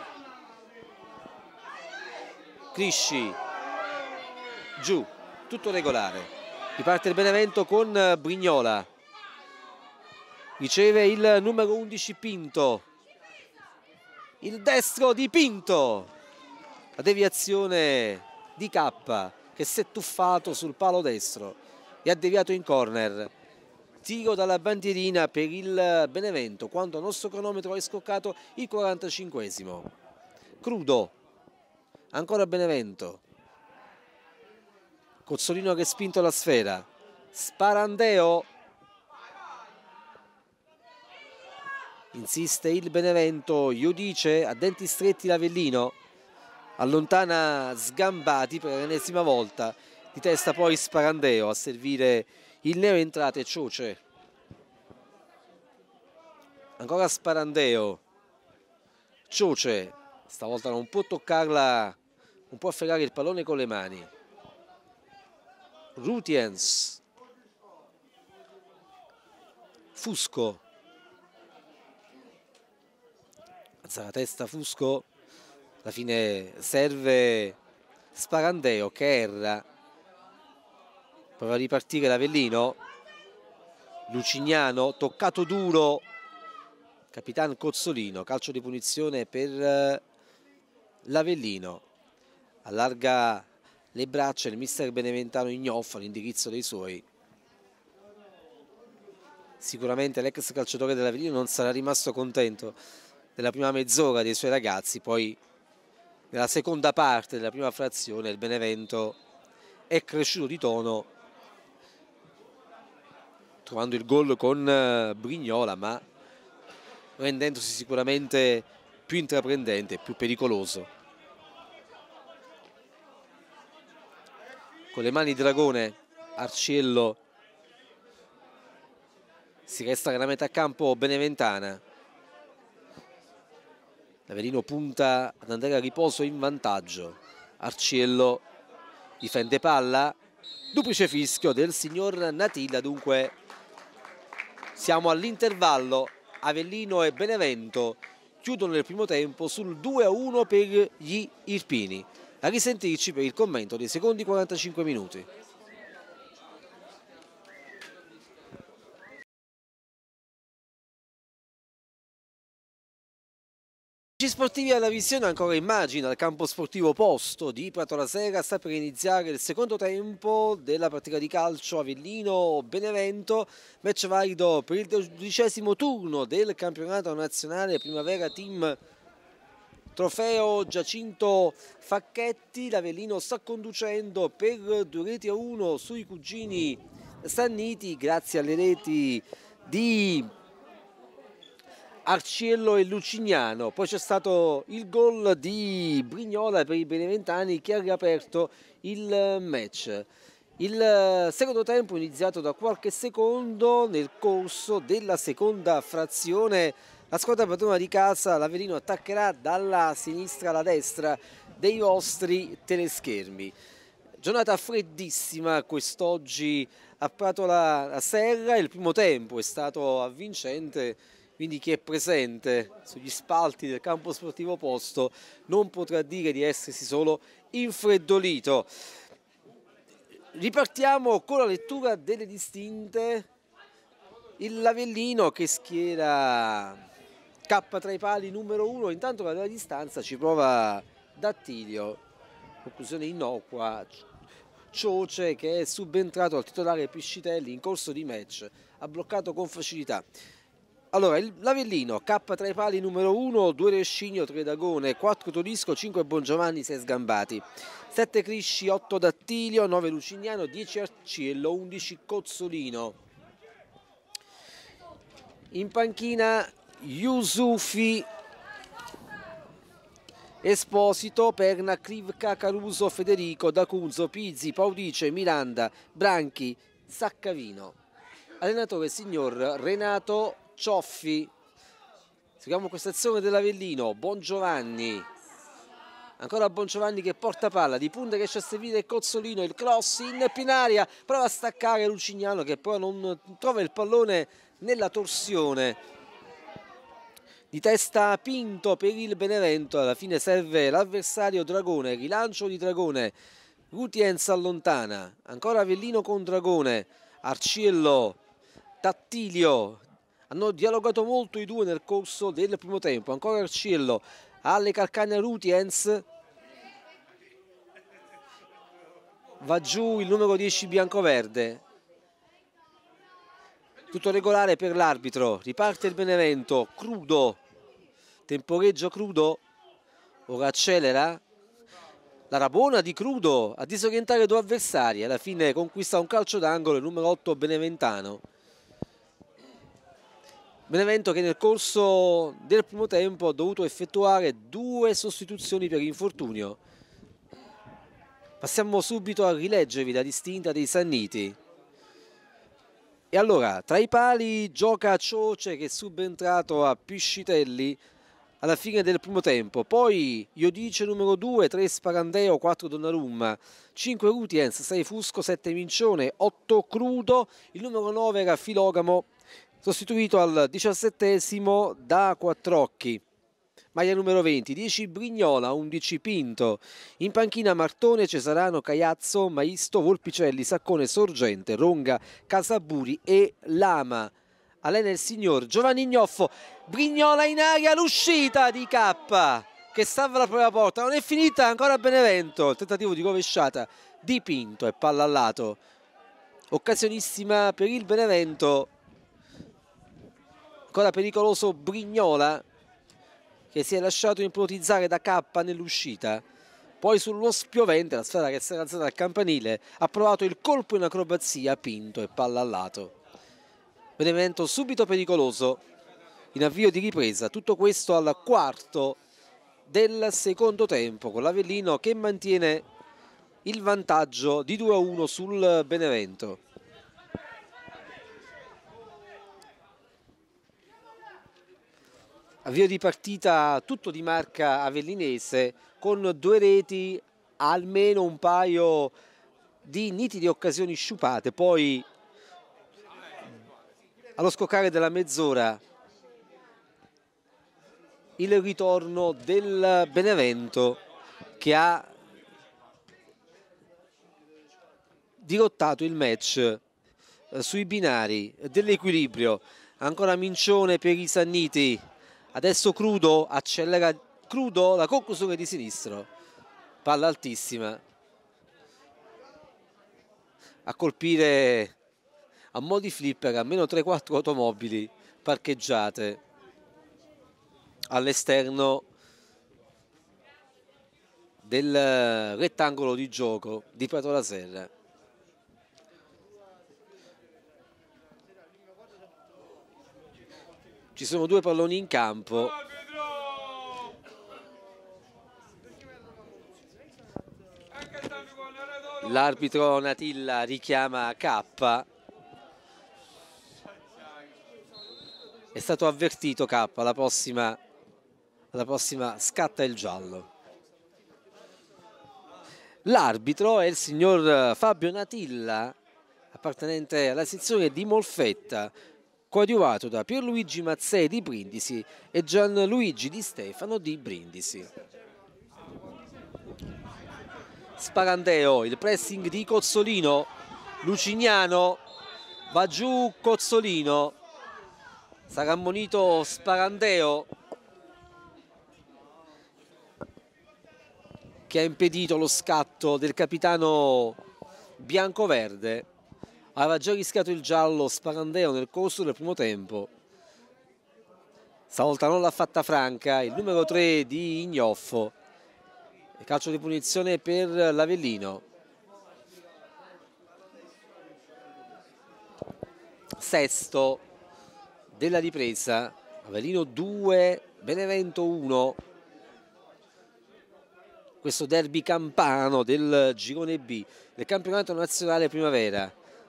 Crisci, giù, tutto regolare. Riparte il Benevento con Brignola, riceve il numero undici Pinto, il destro di Pinto, la deviazione di K che si è tuffato sul palo destro e ha deviato in corner. Tiro dalla bandierina per il Benevento quando il nostro cronometro è scoccato il quarantacinquesimo. Crudo, ancora Benevento, Cozzolino che ha spinto la sfera, Sparandeo, insiste il Benevento, Iudice a denti stretti l'Avellino, allontana Sgambati per l'ennesima volta, di testa poi Sparandeo a servire il neoentrate Cioce. Ancora Sparandeo, Cioce, stavolta non può toccarla, non può afferrare il pallone con le mani. Rutiens, Fusco, alza la testa Fusco, alla fine serve Sparandeo che erra, prova a ripartire l'Avellino, Lucignano, toccato duro, Capitan Cozzolino, calcio di punizione per l'Avellino, allarga le braccia il mister beneventano Ignoff all'indirizzo dei suoi. Sicuramente l'ex calciatore dell'Avellino non sarà rimasto contento della prima mezz'ora dei suoi ragazzi, poi nella seconda parte della prima frazione il Benevento è cresciuto di tono, trovando il gol con Brignola, ma rendendosi sicuramente più intraprendente e più pericoloso. Con le mani Dragone, Arciello, si resta nella metà campo beneventana. L'Avellino punta ad andare a riposo in vantaggio. Arciello difende palla, duplice fischio del signor Natilla, dunque siamo all'intervallo. Avellino e Benevento chiudono il primo tempo sul due a uno per gli irpini. A risentirci per il commento dei secondi quarantacinque minuti. Sportivi alla visione, ancora immagine al campo sportivo Posto di Pratola-Serra. Sta per iniziare il secondo tempo della partita di calcio Avellino-Benevento, match valido per il dodicesimo turno del campionato nazionale Primavera Team Trofeo Giacinto Facchetti. L'Avellino sta conducendo per due reti a uno sui cugini Sanniti grazie alle reti di Arciello e Lucignano. Poi c'è stato il gol di Brignola per i beneventani che ha riaperto il match. Il secondo tempo è iniziato da qualche secondo. Nel corso della seconda frazione la squadra padrona di casa, l'Avellino, attaccherà dalla sinistra alla destra dei vostri teleschermi. Giornata freddissima quest'oggi a Pratola Serra. Il primo tempo è stato avvincente, quindi chi è presente sugli spalti del campo sportivo Posto non potrà dire di essersi solo infreddolito. Ripartiamo con la lettura delle distinte. L'Avellino che schiera K tra i pali numero uno, intanto dalla distanza ci prova Dattilio, conclusione innocua. Cioce, che è subentrato al titolare Piscitelli in corso di match, ha bloccato con facilità. Allora, l'Avellino, K tra i pali numero uno, due Rescigno, tre Dagone, quattro Todisco, cinque Bongiovanni, sei Sgambati, sette Crisci, otto Dattilio, nove Lucignano, dieci Arciello, undici Cozzolino. In panchina Yusufi, Esposito, Perna, Krivka, Caruso, Federico, D'Acunzo, Pizzi, Paudice, Miranda, Branchi, Saccavino. Allenatore signor Renato Cioffi. Seguiamo questa azione dell'Avellino. Bongiovanni, ancora Bongiovanni che porta palla, di punta riesce a servire Cozzolino, il cross in Pinaria, prova a staccare Lucignano che però non trova il pallone nella torsione. Di testa Pinto per il Benevento, alla fine serve l'avversario Dragone, rilancio di Dragone, Gutienz allontana, ancora Avellino con Dragone, Arciello, Tattilio, hanno dialogato molto i due nel corso del primo tempo, ancora Arciello, alle calcagna Gutienz, va giù il numero dieci biancoverde. Tutto regolare per l'arbitro, riparte il Benevento, Crudo, temporeggio Crudo, ora accelera, la rabona di Crudo a disorientare due avversari, alla fine conquista un calcio d'angolo il numero otto beneventano. Benevento che nel corso del primo tempo ha dovuto effettuare due sostituzioni per infortunio. Passiamo subito a rileggervi la distinta dei Sanniti. E allora, tra i pali gioca Cioce che è subentrato a Piscitelli alla fine del primo tempo. Poi Iodice numero due, tre Sparandeo, quattro Donnarumma, cinque Gutienz, sei Fusco, sette Mincione, otto Crudo. Il numero nove era Filogamo, sostituito al diciassettesimo da Quattrocchi. Maglia numero venti, dieci Brignola, undici Pinto. In panchina Martone, Cesarano, Caiazzo, Maisto, Volpicelli, Saccone, Sorgente, Ronga, Casaburi e Lama. Allena il signor Giovanni Gnoffo. Brignola in aria, l'uscita di K che salva la propria porta. Non è finita, ancora Benevento. Il tentativo di rovesciata di Pinto e palla al lato. Occasionissima per il Benevento. Ancora pericoloso Brignola che si è lasciato ipnotizzare da K nell'uscita. Poi sullo spiovente, la sfera che si è alzata al campanile, ha provato il colpo in acrobazia, Pinto e palla al lato. Benevento subito pericoloso, in avvio di ripresa. Tutto questo al quarto del secondo tempo, con l'Avellino che mantiene il vantaggio di due a uno sul Benevento. Avvio di partita tutto di marca avellinese, con due reti, almeno un paio di nitide occasioni sciupate. Poi allo scoccare della mezz'ora il ritorno del Benevento, che ha dirottato il match eh, sui binari dell'equilibrio. Ancora Mincione per i Sanniti, adesso Crudo, accelera Crudo, la conclusione di sinistro, palla altissima a colpire a mo' di flipper almeno tre quattro automobili parcheggiate all'esterno del rettangolo di gioco di Prato la Serra. Ci sono due palloni in campo. L'arbitro Natilla richiama K. È stato avvertito K, la prossima, la prossima scatta il giallo. L'arbitro è il signor Fabio Natilla, appartenente alla sezione di Molfetta, coadiuvato da Pierluigi Mazzei di Brindisi e Gianluigi Di Stefano di Brindisi. Sparandeo, il pressing di Cozzolino, Lucignano, va giù Cozzolino, sarà ammonito Sparandeo, che ha impedito lo scatto del capitano biancoverde. Aveva già rischiato il giallo Sparandeo nel corso del primo tempo. Stavolta non l'ha fatta franca il numero tre di Ignoffo. Calcio di punizione per l'Avellino. Sesto della ripresa, Avellino due, Benevento uno. Questo derby campano del girone B del campionato nazionale primavera.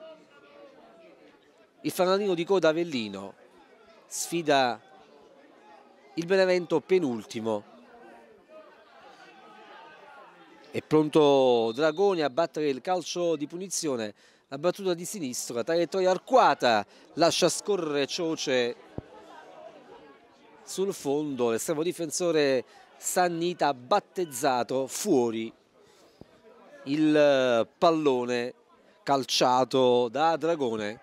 Il fanalino di coda Avellino sfida il Benevento penultimo. È pronto Dragoni a battere il calcio di punizione, la battuta di sinistra, traiettoria arcuata, lascia scorrere Cioce sul fondo, l'estremo difensore Sannita battezzato fuori il pallone calciato da Dragone.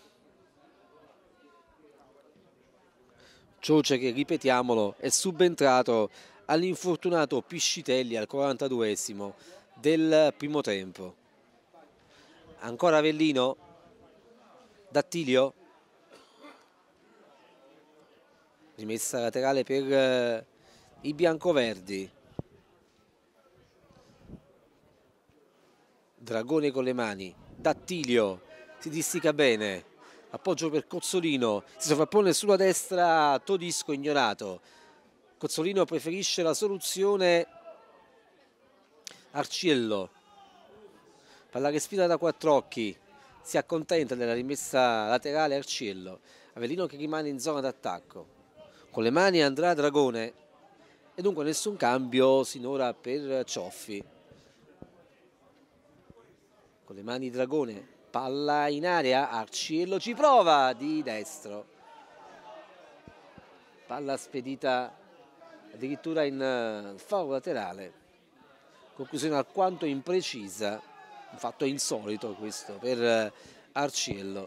Cioce, che ripetiamolo, è subentrato all'infortunato Piscitelli al quarantaduesimo del primo tempo. Ancora Avellino, Dattilio, rimessa laterale per eh, i biancoverdi. Dragone con le mani, Dattilio si distica bene, appoggio per Cozzolino, si sovrappone sulla destra Todisco, ignorato. Cozzolino preferisce la soluzione Arciello, palla che sfida da Quattrocchi, si accontenta della rimessa laterale Arciello. Avellino che rimane in zona d'attacco, con le mani andrà Dragone e dunque nessun cambio sinora per Cioffi. Con le mani Dragone, palla in area, Arciello ci prova di destro, palla spedita addirittura in fallo laterale, conclusione alquanto imprecisa, un fatto insolito questo per Arciello.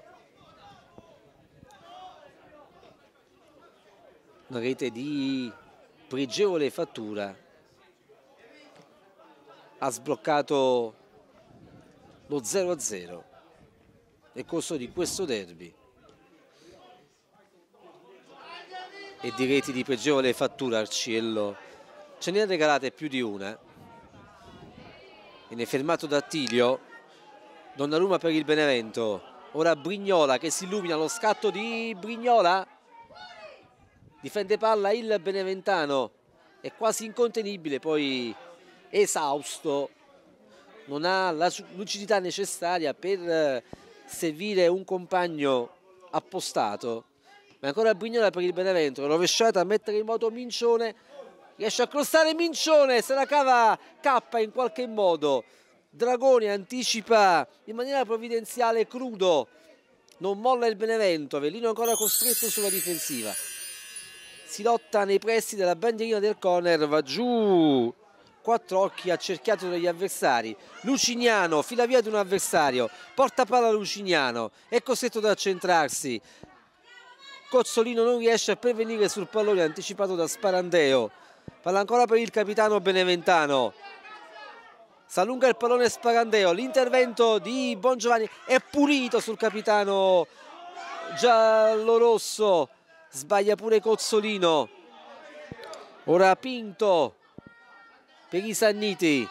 Una rete di pregevole fattura ha sbloccato lo zero a zero nel corso di questo derby, e di reti di pregevole fattura Arciello ce ne ha regalate più di una. Viene fermato da Attilio, Donnarumma per il Benevento, ora Brignola che si illumina, lo scatto di Brignola, difende palla il beneventano, è quasi incontenibile, poi esausto, non ha la lucidità necessaria per servire un compagno appostato. Ma ancora Brignola per il Benevento, rovesciata a mettere in moto Mincione, riesce a crossare Mincione, se la cava K in qualche modo. Dragoni anticipa in maniera provvidenziale Crudo, non molla il Benevento, Avellino ancora costretto sulla difensiva. si lotta nei pressi della bandierina del corner, va giù Quattrocchi, accerchiato dagli avversari. Lucignano fila via di un avversario, porta palla Lucignano, è costretto ad accentrarsi. Cozzolino non riesce a pervenire sul pallone anticipato da Sparandeo. Palla ancora per il capitano beneventano. S'allunga il pallone Sparandeo, l'intervento di Bongiovanni è pulito sul capitano giallorosso, sbaglia pure Cozzolino. Ora Pinto per i Sanniti,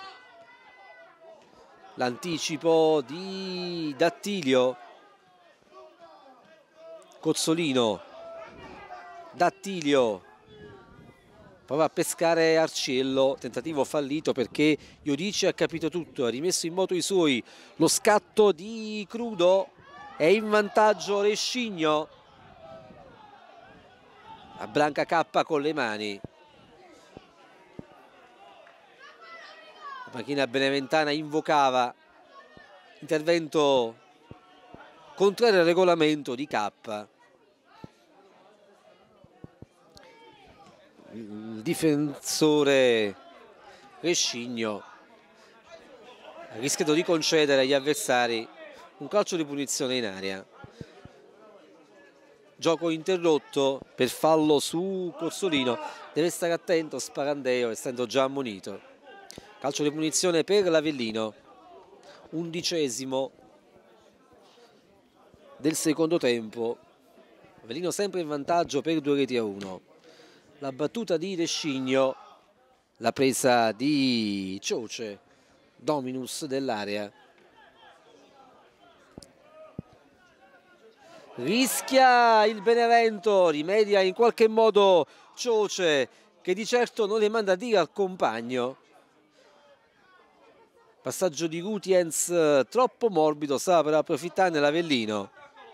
l'anticipo di Dattilio. Cozzolino, Dattilio prova a pescare Arciello, tentativo fallito perché Iodice ha capito tutto, ha rimesso in moto i suoi. Lo scatto di Crudo, è in vantaggio Rescigno, a Branca K con le mani. La panchina beneventana invocava intervento contrario al regolamento di K. Il difensore Rescigno ha rischiato di concedere agli avversari un calcio di punizione in area. Gioco interrotto per fallo su Cozzolino, deve stare attento Sparandeo essendo già ammonito. Calcio di punizione per l'Avellino, undicesimo del secondo tempo. Avellino sempre in vantaggio per due reti a uno. La battuta di Rescigno, la presa di Cioce, dominus dell'area. Rischia il Benevento, rimedia in qualche modo Cioce, che di certo non le manda a dire al compagno. Passaggio di Gutienz troppo morbido, stava per approfittarne l'Avellino.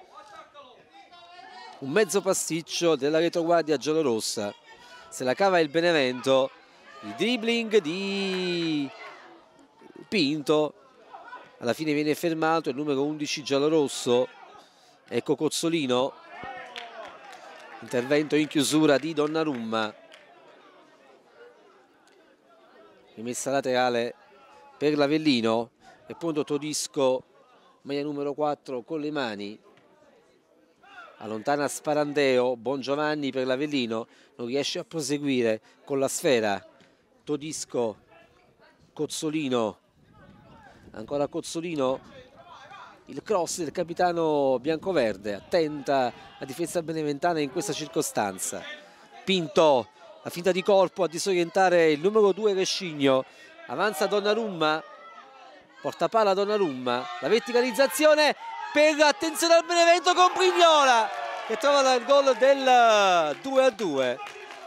Un mezzo pasticcio della retroguardia giallorossa. Se la cava il Benevento, il dribbling di Pinto, alla fine viene fermato il numero undici giallorosso. Ecco Cozzolino, intervento in chiusura di Donnarumma, rimessa laterale per l'Avellino, è pronto Todisco, maglia numero quattro con le mani. Allontana Sparandeo, Bongiovanni per l'Avellino, non riesce a proseguire con la sfera. Todisco, Cozzolino, ancora Cozzolino, il cross del capitano biancoverde, attenta la difesa beneventana in questa circostanza. Pinto, la finta di corpo a disorientare il numero due Rescigno, avanza Donnarumma, porta palla Donnarumma, la verticalizzazione per, attenzione al Benevento con Brignola che trova il gol del due a due.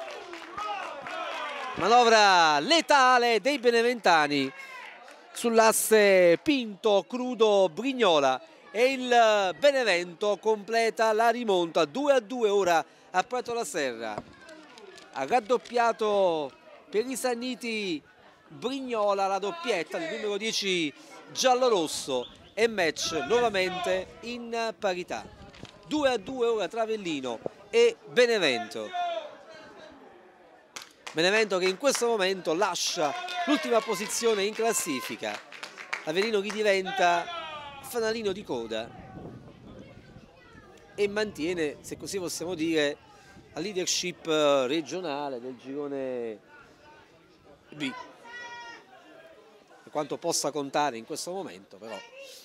Manovra letale dei beneventani sull'asse Pinto, Crudo, Brignola, e il Benevento completa la rimonta due a due ora a Prato la Serra. Ha raddoppiato per i Sanniti Brignola, la doppietta del numero dieci giallorosso, e match nuovamente in parità. due a due ora tra Avellino e Benevento. Benevento che in questo momento lascia l'ultima posizione in classifica. Avellino ridiventa fanalino di coda e mantiene, se così possiamo dire, la leadership regionale del girone B, per quanto possa contare in questo momento. Però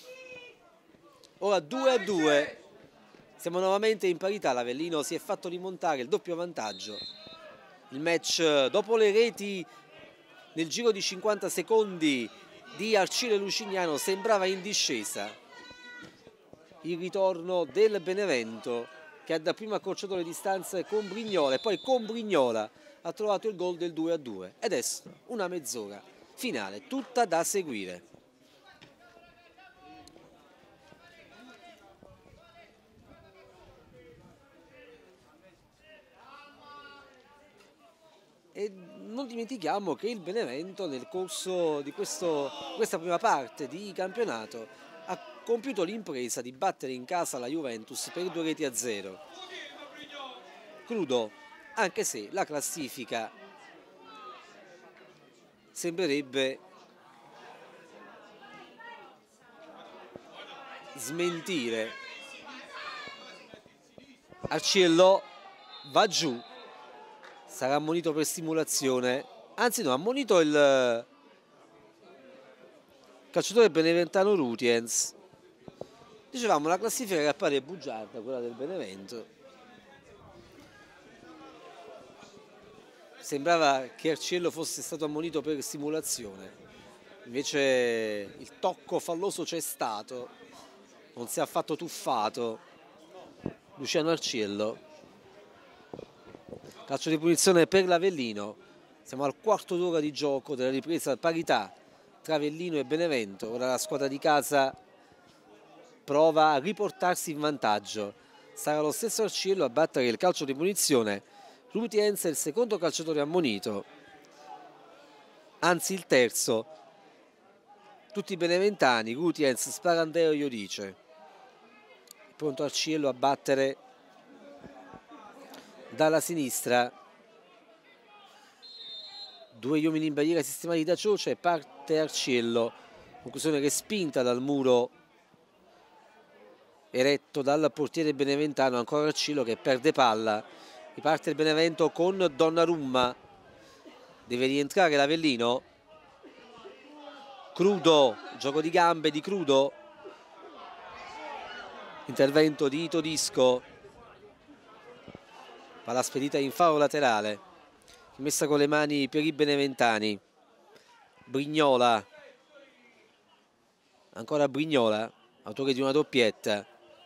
ora due a due, siamo nuovamente in parità. L'Avellino si è fatto rimontare il doppio vantaggio. Il match, dopo le reti nel giro di cinquanta secondi di Arcile e Lucignano, sembrava in discesa. Il ritorno del Benevento, che ha dapprima accorciato le distanze con Brignola e poi con Brignola ha trovato il gol del due a due. Ed è una mezz'ora finale tutta da seguire. E non dimentichiamo che il Benevento nel corso di questo, questa prima parte di campionato ha compiuto l'impresa di battere in casa la Juventus per due reti a zero. Crudo anche se la classifica sembrerebbe smentire. Arciello va giù, sarà ammonito per simulazione, anzi no, ammonito il calciatore beneventano Rutiens. Dicevamo la classifica che appare bugiarda, quella del Benevento. Sembrava che Arciello fosse stato ammonito per simulazione, invece il tocco falloso c'è stato, non si è affatto tuffato Luciano Arciello. Calcio di punizione per l'Avellino, siamo al quarto d'ora di gioco della ripresa a parità tra Avellino e Benevento. Ora la squadra di casa prova a riportarsi in vantaggio, sarà lo stesso Arciello a battere il calcio di punizione. Rutiens è il secondo calciatore ammonito, anzi il terzo, tutti i beneventani, Rutiens, Sparandeo e Iodice. Pronto Arciello a battere dalla sinistra, due uomini in barriera sistemati da Cioce, parte Arciello, conclusione respinta dal muro eretto dal portiere beneventano. Ancora Arciello che perde palla, riparte il Benevento con Donnarumma, deve rientrare l'Avellino. Crudo, gioco di gambe di Crudo, intervento di Todisco, palla spedita in fallo laterale, messa con le mani per i beneventani. Brignola, ancora Brignola, autore di una doppietta.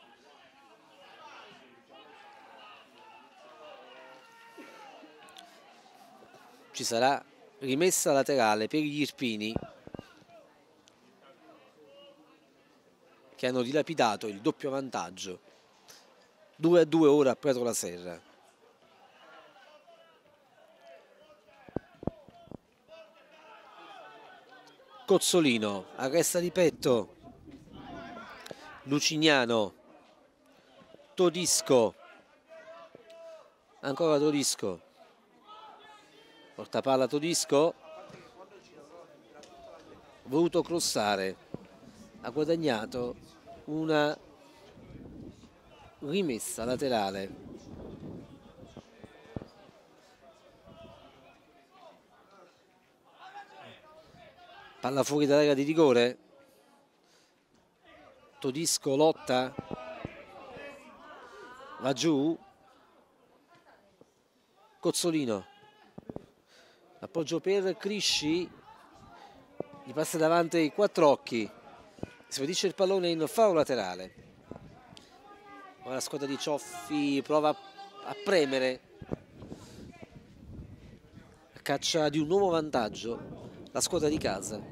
Ci sarà rimessa laterale per gli Irpini, che hanno dilapidato il doppio vantaggio. due a due ora a Prato la Serra. Cozzolino, arresta di petto Lucignano, Todisco, ancora Todisco, portapalla Todisco, voluto crossare, ha guadagnato una rimessa laterale. Palla fuori dall'area di rigore, Todisco lotta, va giù, Cozzolino, appoggio per Crisci, gli passa davanti i quattro occhi, spedisce il pallone in fallo laterale. Ora la squadra di Cioffi prova a premere a caccia di un nuovo vantaggio, la squadra di casa.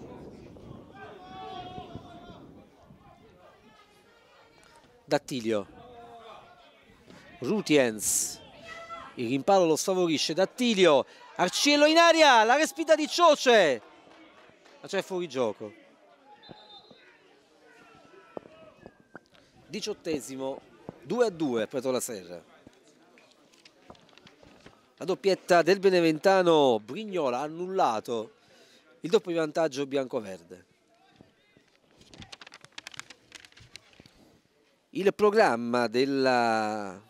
Dattilio, Rutiens, il rimpallo lo sfavorisce, Dattilio, Arciello in aria, la respinta di Cioce, ma c'è fuori gioco. Diciottesimo, due a due a Prato la Serra. La doppietta del beneventano Brignola ha annullato il doppio vantaggio bianco-verde. Il programma della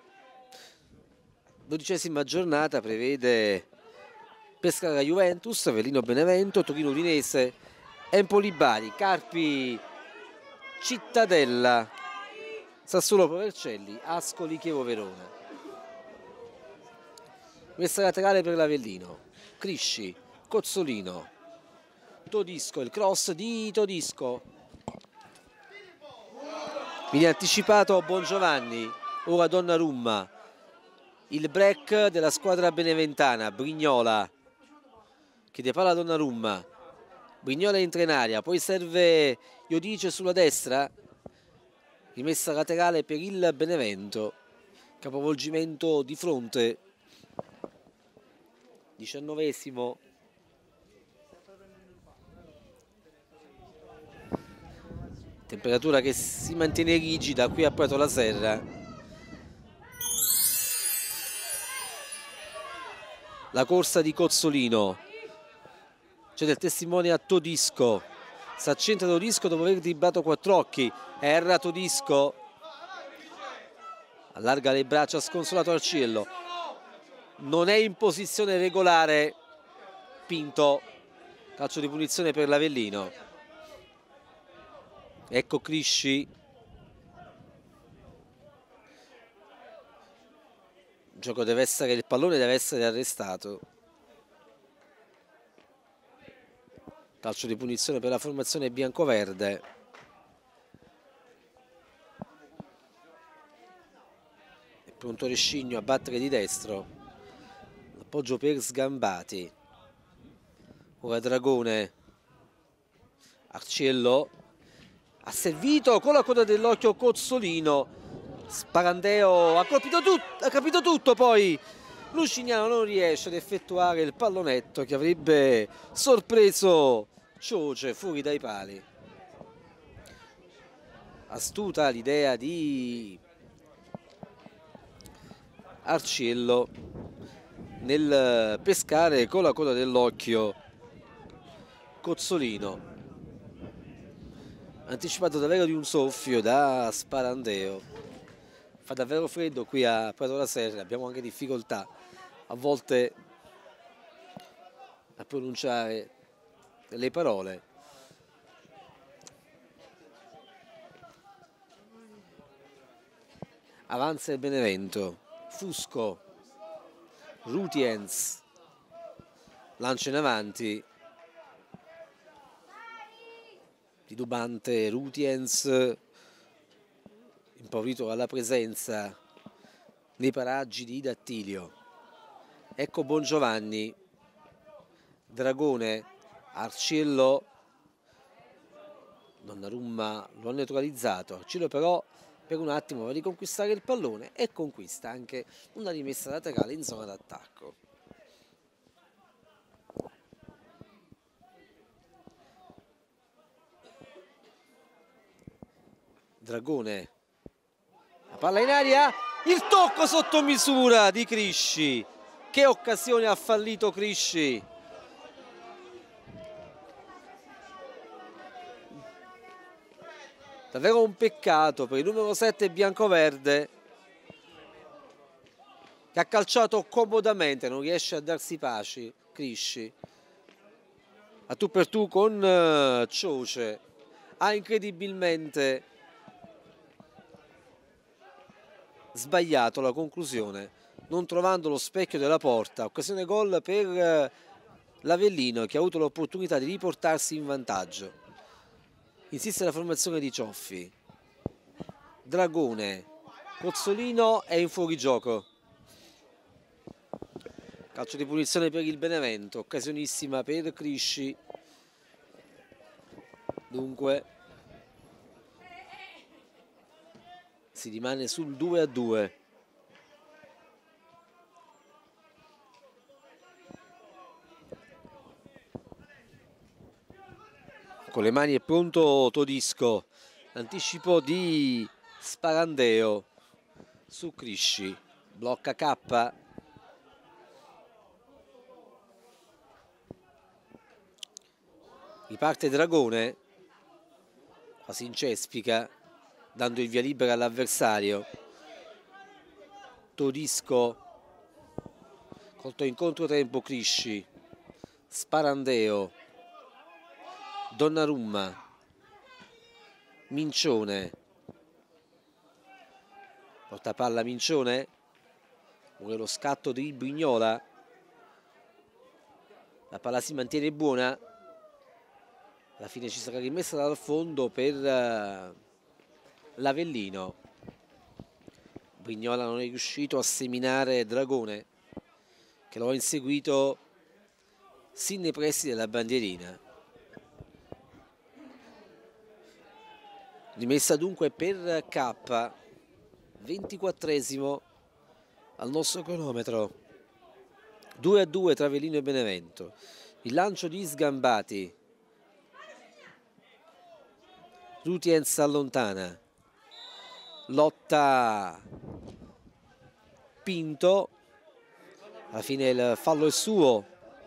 dodicesima giornata prevede Pescara Juventus, Avellino Benevento, Torino Udinese, Empoli Bari, Carpi Cittadella, Sassuolo Provercelli, Ascoli Chievo Verona. Messa laterale per l'Avellino, Crisci, Cozzolino, Todisco, il cross di Todisco. Viene anticipato Bongiovanni, ora Donnarumma, il break della squadra beneventana, Brignola, chiede palla a Donnarumma, Brignola entra in aria, poi serve Iodice sulla destra, rimessa laterale per il Benevento, capovolgimento di fronte, diciannovesimo. Temperatura che si mantiene rigida qui a Prato la Serra. la corsa di Cozzolino, c'è del testimone a Todisco, si accentra Todisco dopo aver dribblato Quattrocchi, erra Todisco, allarga le braccia sconsolato Arciello, non è in posizione regolare Pinto, calcio di punizione per l'Avellino. Ecco Crisci, il gioco deve essere, il pallone deve essere arrestato. Calcio di punizione per la formazione biancoverde. È pronto Rescigno a battere di destro. Appoggio per Sgambati. Ora Dragone. Arciello. Ha servito con la coda dell'occhio Cozzolino. Sparandeo ha colpito tutto, ha capito tutto, poi Lucignano non riesce ad effettuare il pallonetto che avrebbe sorpreso Cioce fuori dai pali. Astuta l'idea di Arciello nel pescare con la coda dell'occhio Cozzolino. Anticipato davvero di un soffio da Sparandeo. Fa davvero freddo qui a Prato la Serra, abbiamo anche difficoltà a volte a pronunciare le parole. Avanza il Benevento, Fusco, Rutiens, lancia in avanti, titubante Rutiens, impaurito dalla presenza nei paraggi di Dattilio. Ecco Bongiovanni, Dragone, Arciello, Donnarumma lo ha neutralizzato, Arciello però per un attimo va a riconquistare il pallone e conquista anche una rimessa laterale in zona d'attacco. Dragone, la palla in aria, il tocco sotto misura di Crisci. Che occasione ha fallito Crisci. Davvero un peccato per il numero sette biancoverde, che ha calciato comodamente, non riesce a darsi pace Crisci. A tu per tu con uh, Cioce, ha incredibilmente sbagliato la conclusione, non trovando lo specchio della porta. Occasione gol per uh, l'Avellino, che ha avuto l'opportunità di riportarsi in vantaggio. Insiste la formazione di Cioffi. Dragone, Cozzolino è in fuorigioco. Calcio di punizione per il Benevento, occasionissima per Crisci. Dunque si rimane sul due a due. Con le mani è pronto Todisco, l'anticipo di Sparandeo su Crisci, blocca K. Riparte Dragone, quasi incespica, dando il via libera all'avversario. Todisco, colto in controtempo Crisci, Sparandeo, Donnarumma, Mincione, porta palla Mincione, vuole lo scatto di Brignola, la palla si mantiene buona, alla fine ci sarà rimessa dal fondo per uh, l'Avellino. Brignola non è riuscito a seminare Dragone, che lo ha inseguito sin nei pressi della bandierina. Rimessa dunque per K, ventiquattresimo al nostro cronometro, due a due tra Avellino e Benevento. Il lancio di Sgambati, Rutiens allontana, lotta Pinto, Alla fine il fallo è suo.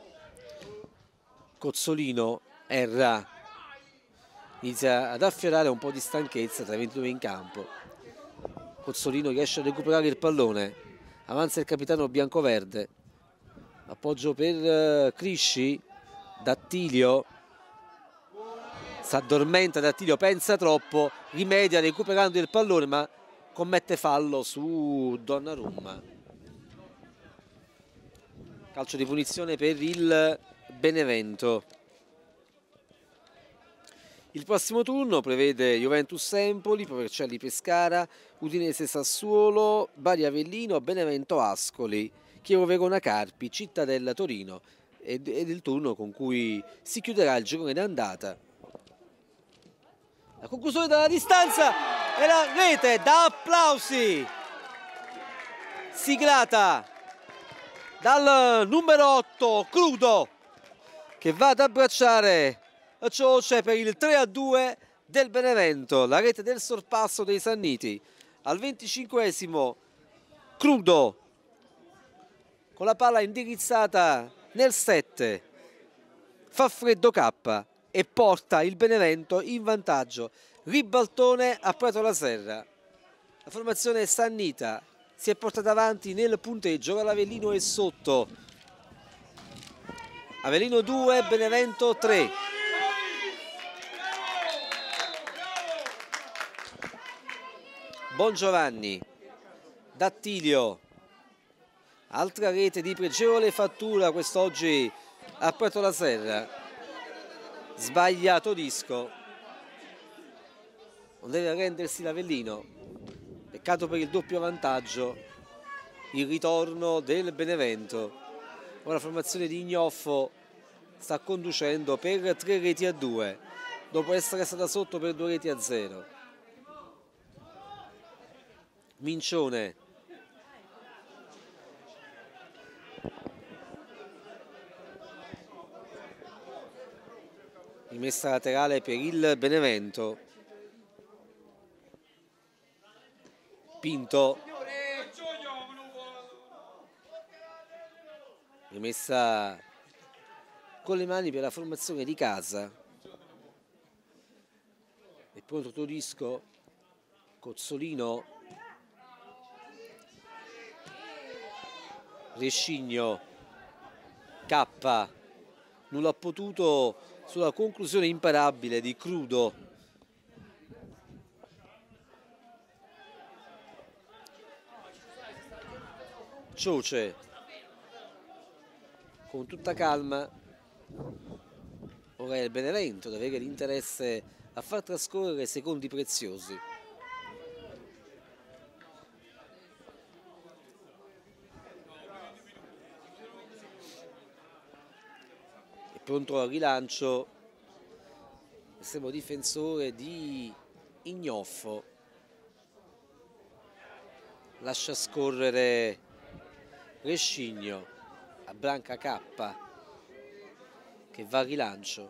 Cozzolino erra, inizia ad affiorare un po' di stanchezza tra i ventidue in campo. Cozzolino riesce a recuperare il pallone, avanza il capitano biancoverde, appoggio per Crisci, Dattilio, si addormenta Dattilio, pensa troppo, rimedia recuperando il pallone ma commette fallo su Donnarumma. Calcio di punizione per il Benevento. Il prossimo turno prevede Juventus-Empoli, Provercelli Pescara, Udinese-Sassuolo, Bari Avellino, Benevento-Ascoli, Chievo-Verona Carpi, Cittadella Torino ed è il turno con cui si chiuderà il girone d'andata. La conclusione dalla distanza e la rete da applausi, siglata dal numero otto Crudo, che va ad abbracciare Cioce per il tre a due del Benevento, la rete del sorpasso dei Sanniti. Al venticinquesimo Crudo con la palla indirizzata nel sette fa freddo K e porta il Benevento in vantaggio. Ribaltone a Prato la Serra. La formazione sannita si è portata avanti nel punteggio, ora l'Avellino è sotto. Avellino due, Benevento tre. Bongiovanni, Dattilio, altra rete di pregevole fattura quest'oggi a Prato la Serra. Sbagliato disco, non deve arrendersi l'Avellino, peccato per il doppio vantaggio, il ritorno del Benevento. Ora la formazione di Ignoffo sta conducendo per tre reti a due dopo essere stata sotto per due reti a zero. Mincione, rimessa laterale per il Benevento. Pinto, rimessa con le mani per la formazione di casa. È pronto Todisco, Cozzolino, Rescigno, K, nulla ha potuto sulla conclusione imparabile di Crudo. Cioce, con tutta calma, ora è il Benevento ad avere l'interesse a far trascorrere secondi preziosi. Pronto al rilancio estremo difensore di Ignoffo, lascia scorrere Rescigno a Branca K che va al rilancio.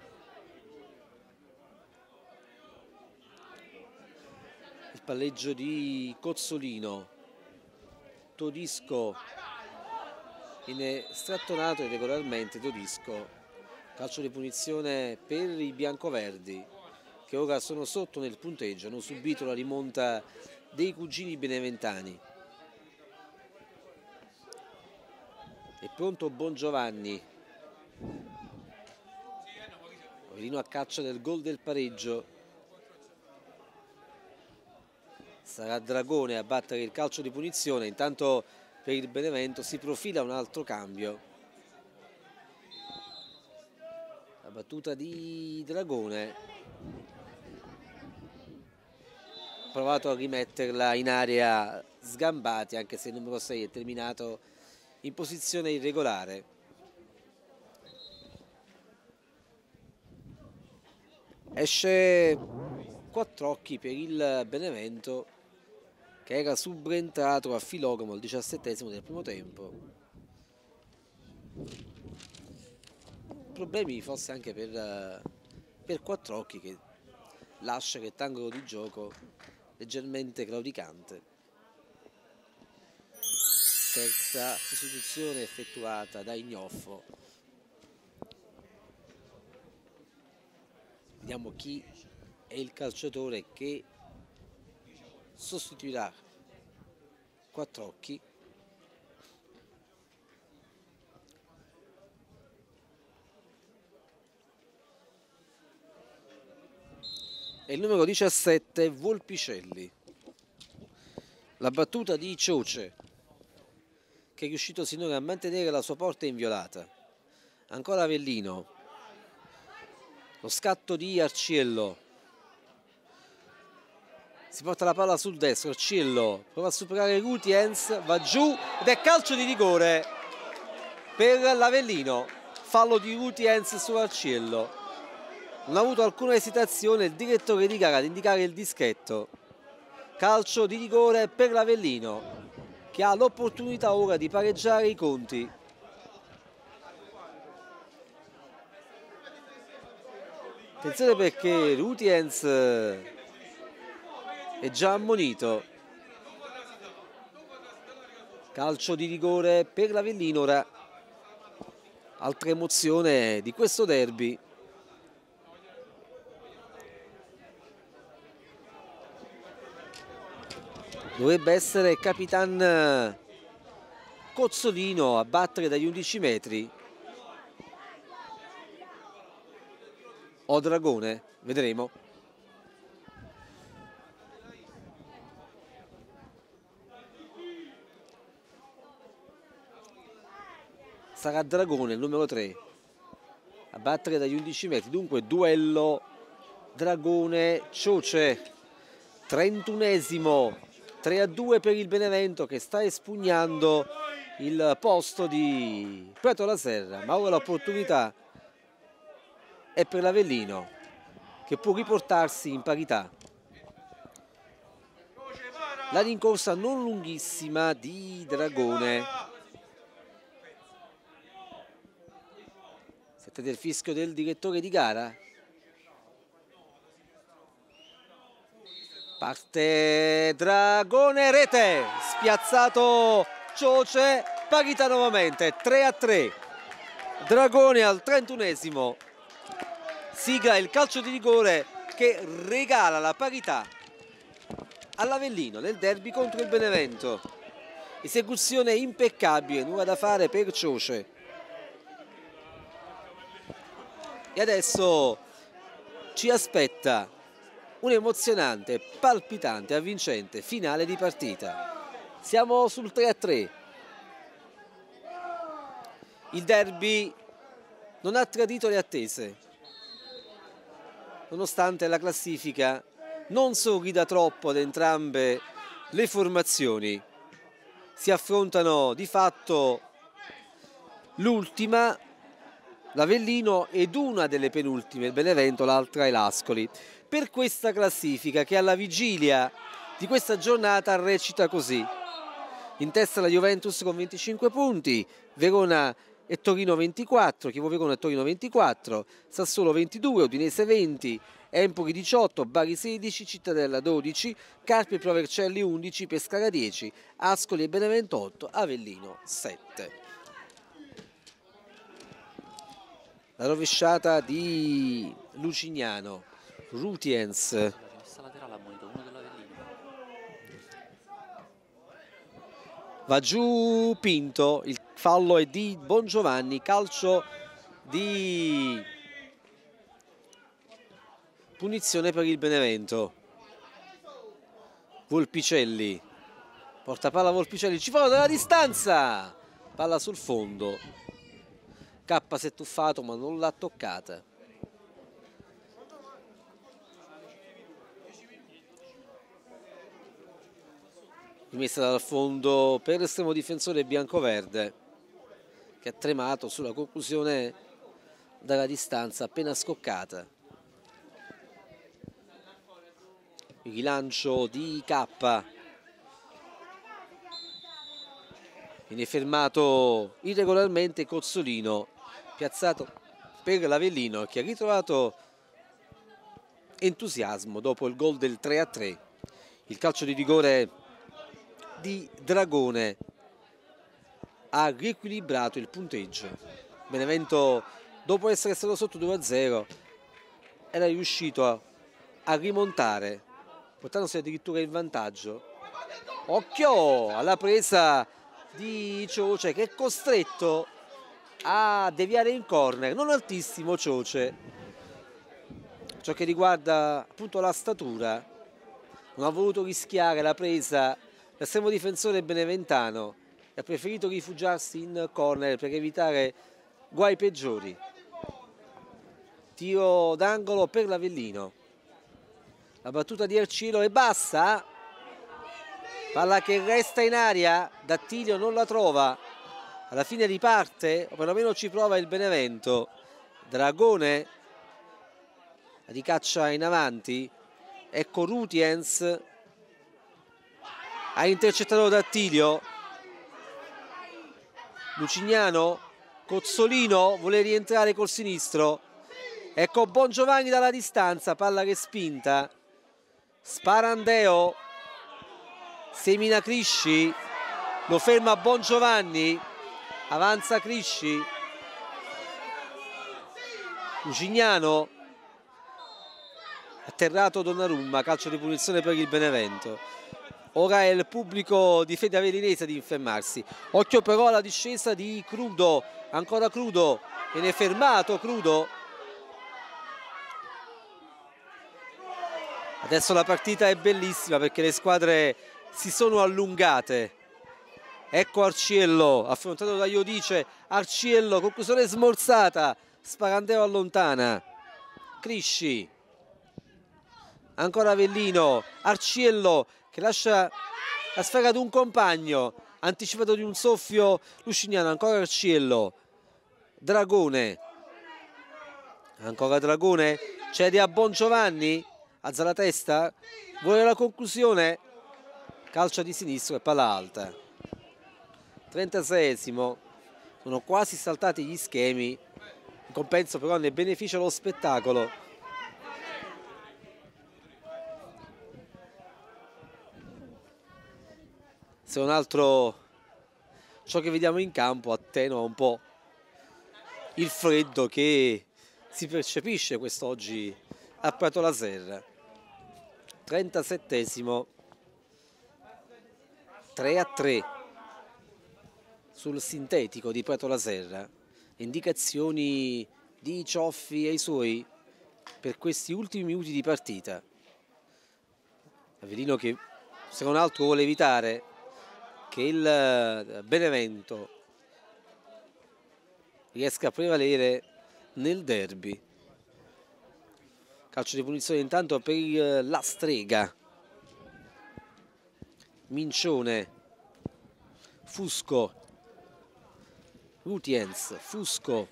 Il palleggio di Cozzolino, Todisco viene strattonato irregolarmente. Todisco, calcio di punizione per i biancoverdi che ora sono sotto nel punteggio, hanno subito la rimonta dei cugini beneventani. È pronto Bongiovanni, Avellino a caccia del gol del pareggio, sarà Dragone a battere il calcio di punizione. Intanto per il Benevento si profila un altro cambio. La battuta di Dragone, ha provato a rimetterla in area Sgambati, anche se il numero sei è terminato in posizione irregolare. Esce Quattrocchi per il Benevento, che era subentrato a Filogamo al diciassettesimo del primo tempo. Problemi forse anche per, per Quattrocchi, che lascia il rettangolo di gioco leggermente claudicante. terza sostituzione effettuata da Ignoffo. Vediamo chi è il calciatore che sostituirà Quattrocchi. E il numero diciassette Volpicelli. La battuta di Cioce, che è riuscito sinora a mantenere la sua porta inviolata. Ancora Avellino. Lo scatto di Arciello. Si porta la palla sul destro, Arciello prova a superare Rutiens, va giù ed è calcio di rigore per l'Avellino. Fallo di Rutiens su Arciello. Non ha avuto alcuna esitazione il direttore di gara ad indicare il dischetto. Calcio di rigore per l'Avellino, che ha l'opportunità ora di pareggiare i conti. Attenzione perché Rutiens è già ammonito. Calcio di rigore per l'Avellino ora. Altra emozione di questo derby. Dovrebbe essere Capitan Cozzolino a battere dagli undici metri. O Dragone, vedremo. Sarà Dragone il numero tre a battere dagli undici metri. Dunque duello Dragone-Cioce, trentunesimo, tre a due per il Benevento, che sta espugnando il posto di Prato la Serra, ma ora l'opportunità è per l'Avellino, che può riportarsi in parità. La rincorsa non lunghissima di Dragone. Sette del fischio del direttore di gara. Parte Dragone, rete, spiazzato Cioce, parità nuovamente, tre a tre. Dragone al trentunesimo sigla il calcio di rigore che regala la parità all'Avellino nel derby contro il Benevento. Esecuzione impeccabile, nulla da fare per Cioce. E adesso ci aspetta un emozionante, palpitante, avvincente finale di partita. Siamo sul tre a tre. Il derby non ha tradito le attese, nonostante la classifica non sorrida troppo ad entrambe le formazioni. Si affrontano di fatto l'ultima, l'Avellino, ed una delle penultime, il Benevento, l'altra è l'Ascoli. Per questa classifica, che alla vigilia di questa giornata recita così: in testa la Juventus con venticinque punti, Verona e Torino ventiquattro, Chievo Verona e Torino ventiquattro, Sassuolo ventidue, Udinese venti, Empoli diciotto, Bari sedici, Cittadella dodici, Carpi e Provercelli undici, Pescara dieci, Ascoli e Benevento otto, Avellino sette. La rovesciata di Lucignano, Rutiens. Va giù Pinto, il fallo è di Bongiovanni, calcio di punizione per il Benevento. Volpicelli, porta palla Volpicelli, ci fa dalla distanza, palla sul fondo. K si è tuffato ma non l'ha toccata. Rimessa dal fondo per l'estremo difensore biancoverde, che ha tremato sulla conclusione dalla distanza appena scoccata. Il rilancio di K. Viene fermato irregolarmente Cozzolino, piazzato per l'Avellino, che ha ritrovato entusiasmo dopo il gol del tre a tre. Il calcio di rigore di Dragone ha riequilibrato il punteggio. Benevento, dopo essere stato sotto due a zero, era riuscito a, a rimontare, portandosi addirittura in vantaggio. Occhio alla presa di Cioce, che è costretto a deviare in corner, non altissimo Cioce. Ciò che riguarda appunto la statura, non ha voluto rischiare la presa l'estremo difensore beneventano e ha preferito rifugiarsi in corner per evitare guai peggiori. Tiro d'angolo per l'Avellino. La battuta di Arcielo è bassa, palla che resta in aria, Dattilio non la trova, alla fine riparte, o perlomeno ci prova il Benevento. Dragone la ricaccia in avanti, ecco Rutiens, ha intercettato Dattilio. Lucignano, Cozzolino vuole rientrare col sinistro, ecco Bongiovanni dalla distanza, palla respinta. Sparandeo semina Crisci, lo ferma Bongiovanni, avanza Crisci. Lucignano, atterrato Donnarumma, calcio di punizione per il Benevento. Ora è il pubblico di Fede Avellinese di infermarsi. Occhio però alla discesa di Crudo, ancora Crudo, viene fermato Crudo. Adesso la partita è bellissima perché le squadre si sono allungate. Ecco Arciello, affrontato da Iodice, Arciello, conclusione smorzata, Sparandeo allontana. Crisci, ancora Avellino, Arciello che lascia la sfera ad un compagno, anticipato di un soffio Lucignano, ancora Arciello. Dragone, ancora Dragone, cede a Bongiovanni, alza la testa, vuole la conclusione, calcia di sinistro e palla alta. trentaseiesimo, sono quasi saltati gli schemi, in compenso però ne beneficia lo spettacolo. Se un altro, ciò che vediamo in campo attenua un po' il freddo che si percepisce quest'oggi a Prato la Serra. trentasettesimo, tre a tre sul sintetico di Prato la Serra. Indicazioni di Cioffi e i suoi per questi ultimi minuti di partita. Avellino che se non altro vuole evitare che il Benevento riesca a prevalere nel derby. Calcio di punizione intanto per la Strega. Mincione, Fusco, Rutiens, Fusco,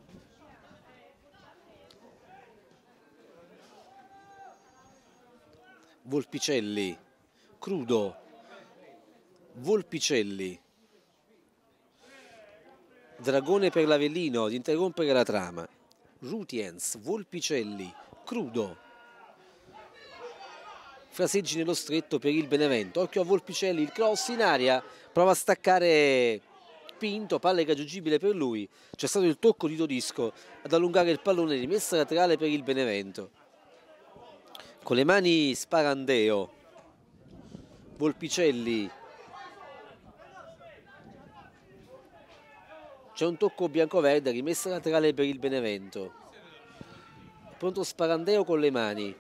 Volpicelli, Crudo, Volpicelli, Dragone per l'Avellino ad interrompere la trama. Rutiens, Volpicelli, Crudo, Fraseggi nello stretto per il Benevento. Occhio a Volpicelli, il cross in aria, prova a staccare Pinto, palla irraggiungibile per lui. C'è stato il tocco di Todisco ad allungare il pallone, rimessa laterale per il Benevento. Con le mani Sparandeo, Volpicelli, c'è un tocco bianco-verde, rimessa laterale per il Benevento. Pronto Sparandeo con le mani.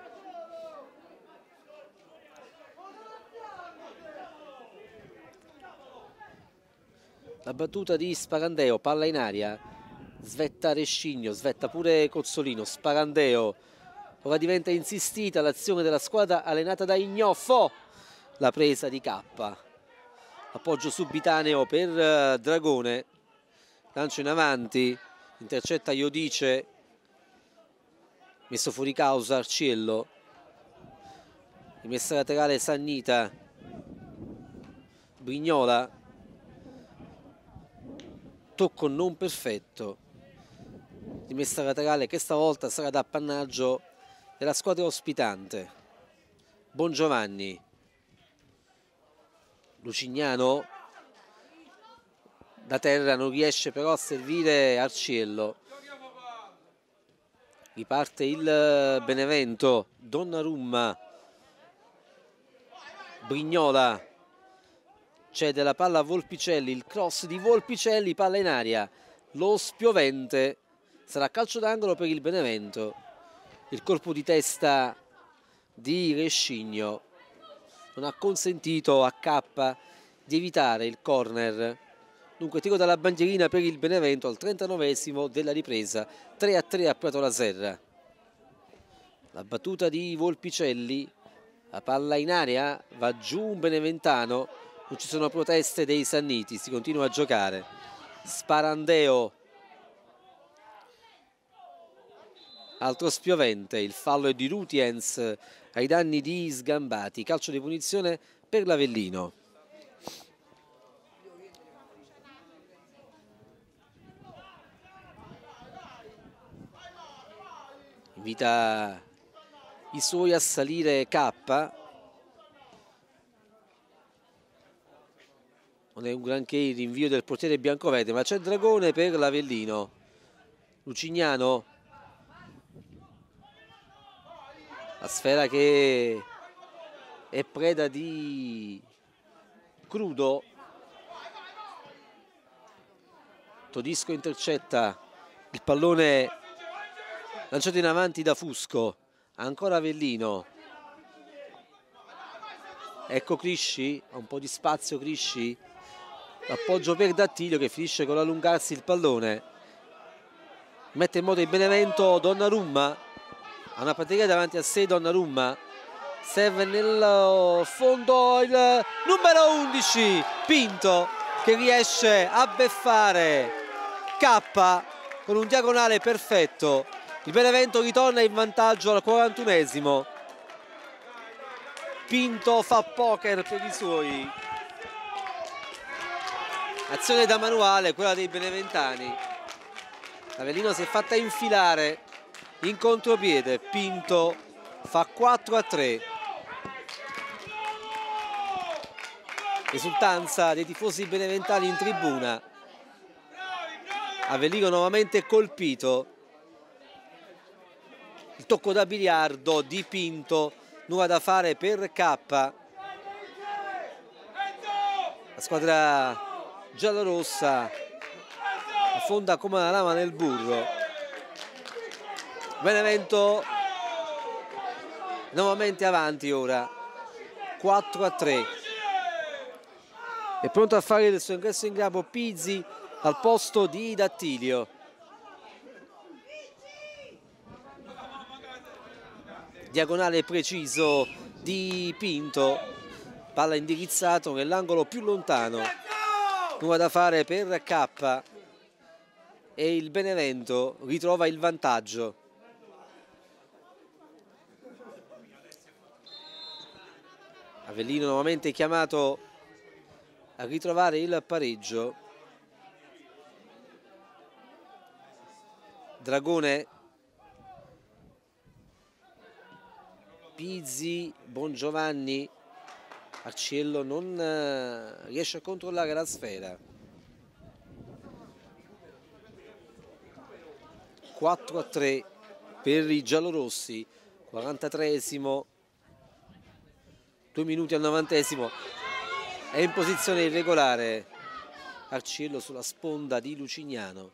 La battuta di Sparandeo, palla in aria, svetta Rescigno, svetta pure Cozzolino. Sparandeo, ora diventa insistita l'azione della squadra allenata da Ignoffo. La presa di K, appoggio subitaneo per Dragone, lancio in avanti, intercetta Iodice, messo fuori causa Arciello, rimessa laterale Sannita, Brignola, tocco non perfetto, rimessa laterale che stavolta sarà d'appannaggio della squadra ospitante. Bongiovanni, Lucignano, da terra non riesce però a servire Arciello. Riparte il Benevento, Donnarumma, Brignola, cede la palla a Volpicelli, il cross di Volpicelli, palla in aria, lo spiovente, sarà calcio d'angolo per il Benevento. Il colpo di testa di Rescigno non ha consentito a K di evitare il corner. Dunque tiro dalla bandierina per il Benevento al trentanovesimo della ripresa, tre a tre a Pratola Serra. La battuta di Volpicelli, la palla in aria, va giù un beneventano, non ci sono proteste dei Sanniti, si continua a giocare. Sparandeo, altro spiovente, il fallo è di Rutiens ai danni di Sgambati, calcio di punizione per l'Avellino. Invita i suoi a salire K. Non è un granché il rinvio del portiere biancoverde, ma c'è Dragone per l'Avellino. Lucignano, la sfera che è preda di Crudo. Todisco intercetta il pallone lanciato in avanti da Fusco, ancora Avellino, ecco Crisci, ha un po' di spazio Crisci, l'appoggio per Dattilio che finisce con l'allungarsi il pallone, mette in moto il Benevento Donnarumma, ha una batteria davanti a sé Donnarumma, serve nel fondo il numero undici Pinto che riesce a beffare K con un diagonale perfetto. Il Benevento ritorna in vantaggio al quarantunesimo. Pinto fa poker per i suoi. Azione da manuale, quella dei beneventani. L'Avellino si è fatta infilare in contropiede. Pinto fa quattro a tre. Esultanza dei tifosi beneventani in tribuna. Avellino nuovamente colpito. Il tocco da biliardo di Pinto, nulla da fare per K. La squadra giallorossa affonda come la lama nel burro. Benevento nuovamente avanti ora, quattro a tre. È pronto a fare il suo ingresso in campo Pizzi al posto di Dattilio. Diagonale preciso di Pinto, palla indirizzato nell'angolo più lontano, nulla da fare per K e il Benevento ritrova il vantaggio. Avellino nuovamente chiamato a ritrovare il pareggio. Dragone, Pizzi, Bongiovanni, Arciello non eh, riesce a controllare la sfera. quattro a tre per i giallorossi, quarantatreesimo, due minuti al novantesimo, è in posizione irregolare Arciello sulla sponda di Lucignano.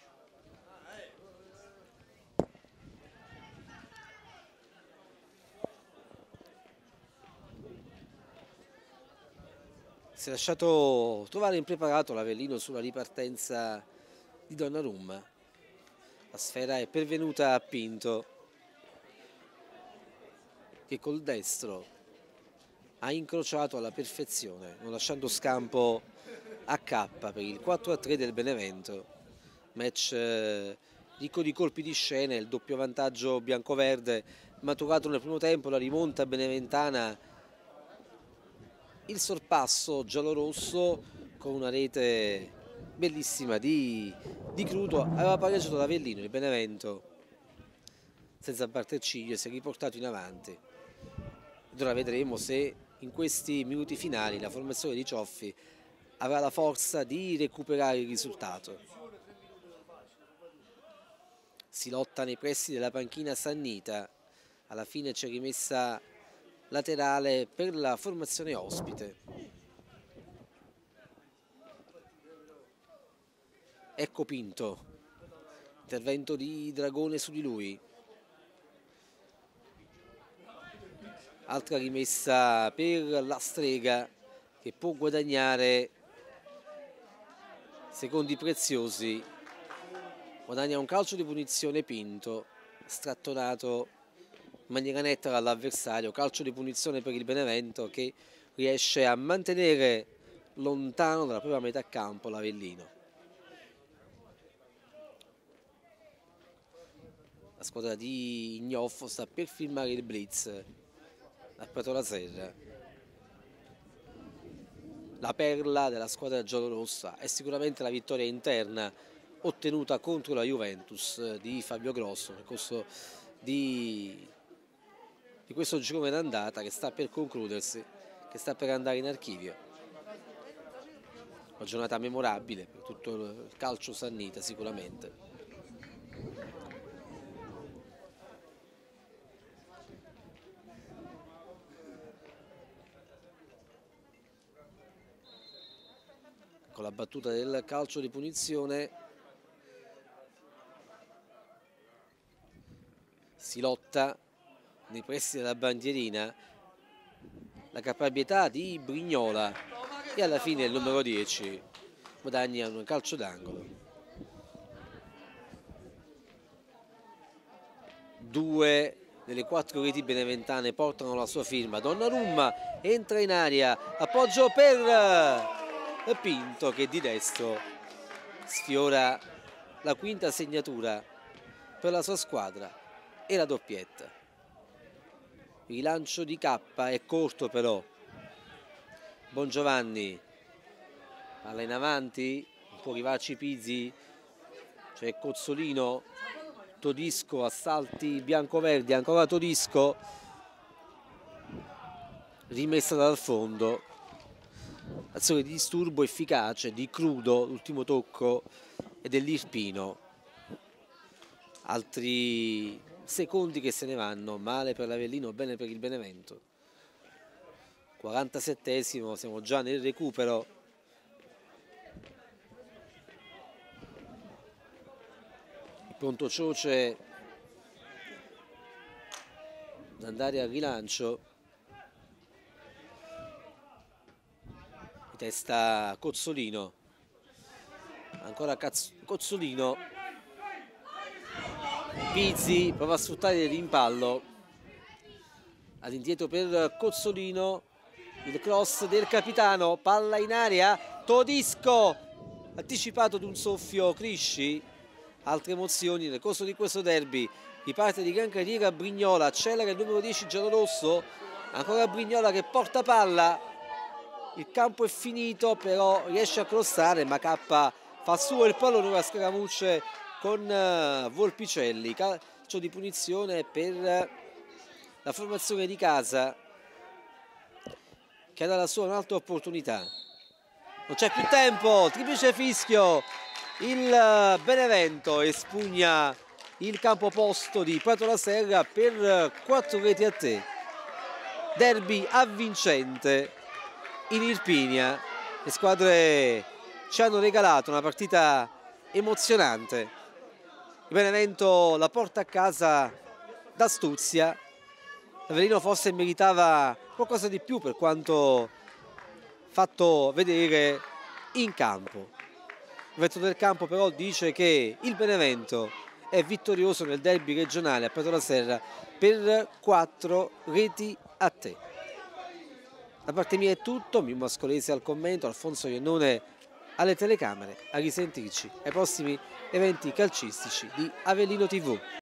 Si è lasciato trovare impreparato l'Avellino sulla ripartenza di Donnarumma. La sfera è pervenuta a Pinto che col destro ha incrociato alla perfezione, non lasciando scampo a K per il quattro a tre del Benevento. Match eh, ricco di colpi di scena, il doppio vantaggio biancoverde maturato nel primo tempo, la rimonta beneventana, il sorpasso giallorosso con una rete bellissima di, di Crudo. Aveva pareggiato l'Avellino, il Benevento senza battere ciglio si è riportato in avanti. Ed ora vedremo se in questi minuti finali la formazione di Cioffi avrà la forza di recuperare il risultato. Si lotta nei pressi della panchina Sannita, alla fine c'è rimessa laterale per la formazione ospite. Ecco Pinto, intervento di Dragone su di lui. Altra rimessa per la Strega, che può guadagnare secondi preziosi. Guadagna un calcio di punizione Pinto, strattonato in maniera netta dall'avversario. Calcio di punizione per il Benevento, che riesce a mantenere lontano dalla propria metà campo l'Avellino. La squadra di Ignoffo sta per firmare il blitz a Pratola Serra. La perla della squadra giallorossa è sicuramente la vittoria interna ottenuta contro la Juventus di Fabio Grosso nel corso di, di questo girone d'andata che sta per concludersi, che sta per andare in archivio. Una giornata memorabile per tutto il calcio sannita sicuramente. Con la battuta del calcio di punizione si lotta nei pressi della bandierina, la caparbietà di Brignola e alla fine il numero dieci guadagna un calcio d'angolo. Due delle quattro reti beneventane portano la sua firma. Donnarumma entra in aria, appoggio per Pinto che di destro sfiora la quinta segnatura per la sua squadra e la doppietta. Il rilancio di K è corto però. Bongiovanni palla in avanti, non può arrivarci Pizzi, c'è Cozzolino, Todisco, assalti biancoverdi, ancora Todisco, rimessa dal fondo. Azione di disturbo efficace, di Crudo, l'ultimo tocco e dell'Irpino. Altri secondi che se ne vanno, male per l'Avellino, bene per il Benevento. quarantasettesimo, siamo già nel recupero. Il pronto Cioce ad andare al rilancio. Testa Cozzolino, ancora Cozzolino, Pizzi prova a sfruttare il rimpallo, all'indietro per Cozzolino, il cross del capitano, palla in aria, Todisco, anticipato di un soffio Crisci. Altre emozioni nel corso di questo derby, riparte di gran carriera Brignola, accelera il numero dieci giallorosso, ancora Brignola che porta palla. Il campo è finito, però riesce a crossare, ma K fa suo il pallone, ora scaramucce con Volpicelli. Calcio di punizione per la formazione di casa, che ha dalla sua un'altra opportunità. Non c'è più tempo, triplice fischio, il Benevento espugna il campo opposto di Pratola Serra per quattro reti a tre. Derby avvincente in Irpinia, le squadre ci hanno regalato una partita emozionante. Il Benevento la porta a casa da Stuzia, l'Avellino forse meritava qualcosa di più per quanto fatto vedere in campo. Il vetro del campo però dice che il Benevento è vittorioso nel derby regionale a Pratola Serra per quattro reti a tre. Da parte mia è tutto, Mimmo Ascolesi al commento, Alfonso Iannone alle telecamere. A risentirci ai prossimi eventi calcistici di Avellino tivù.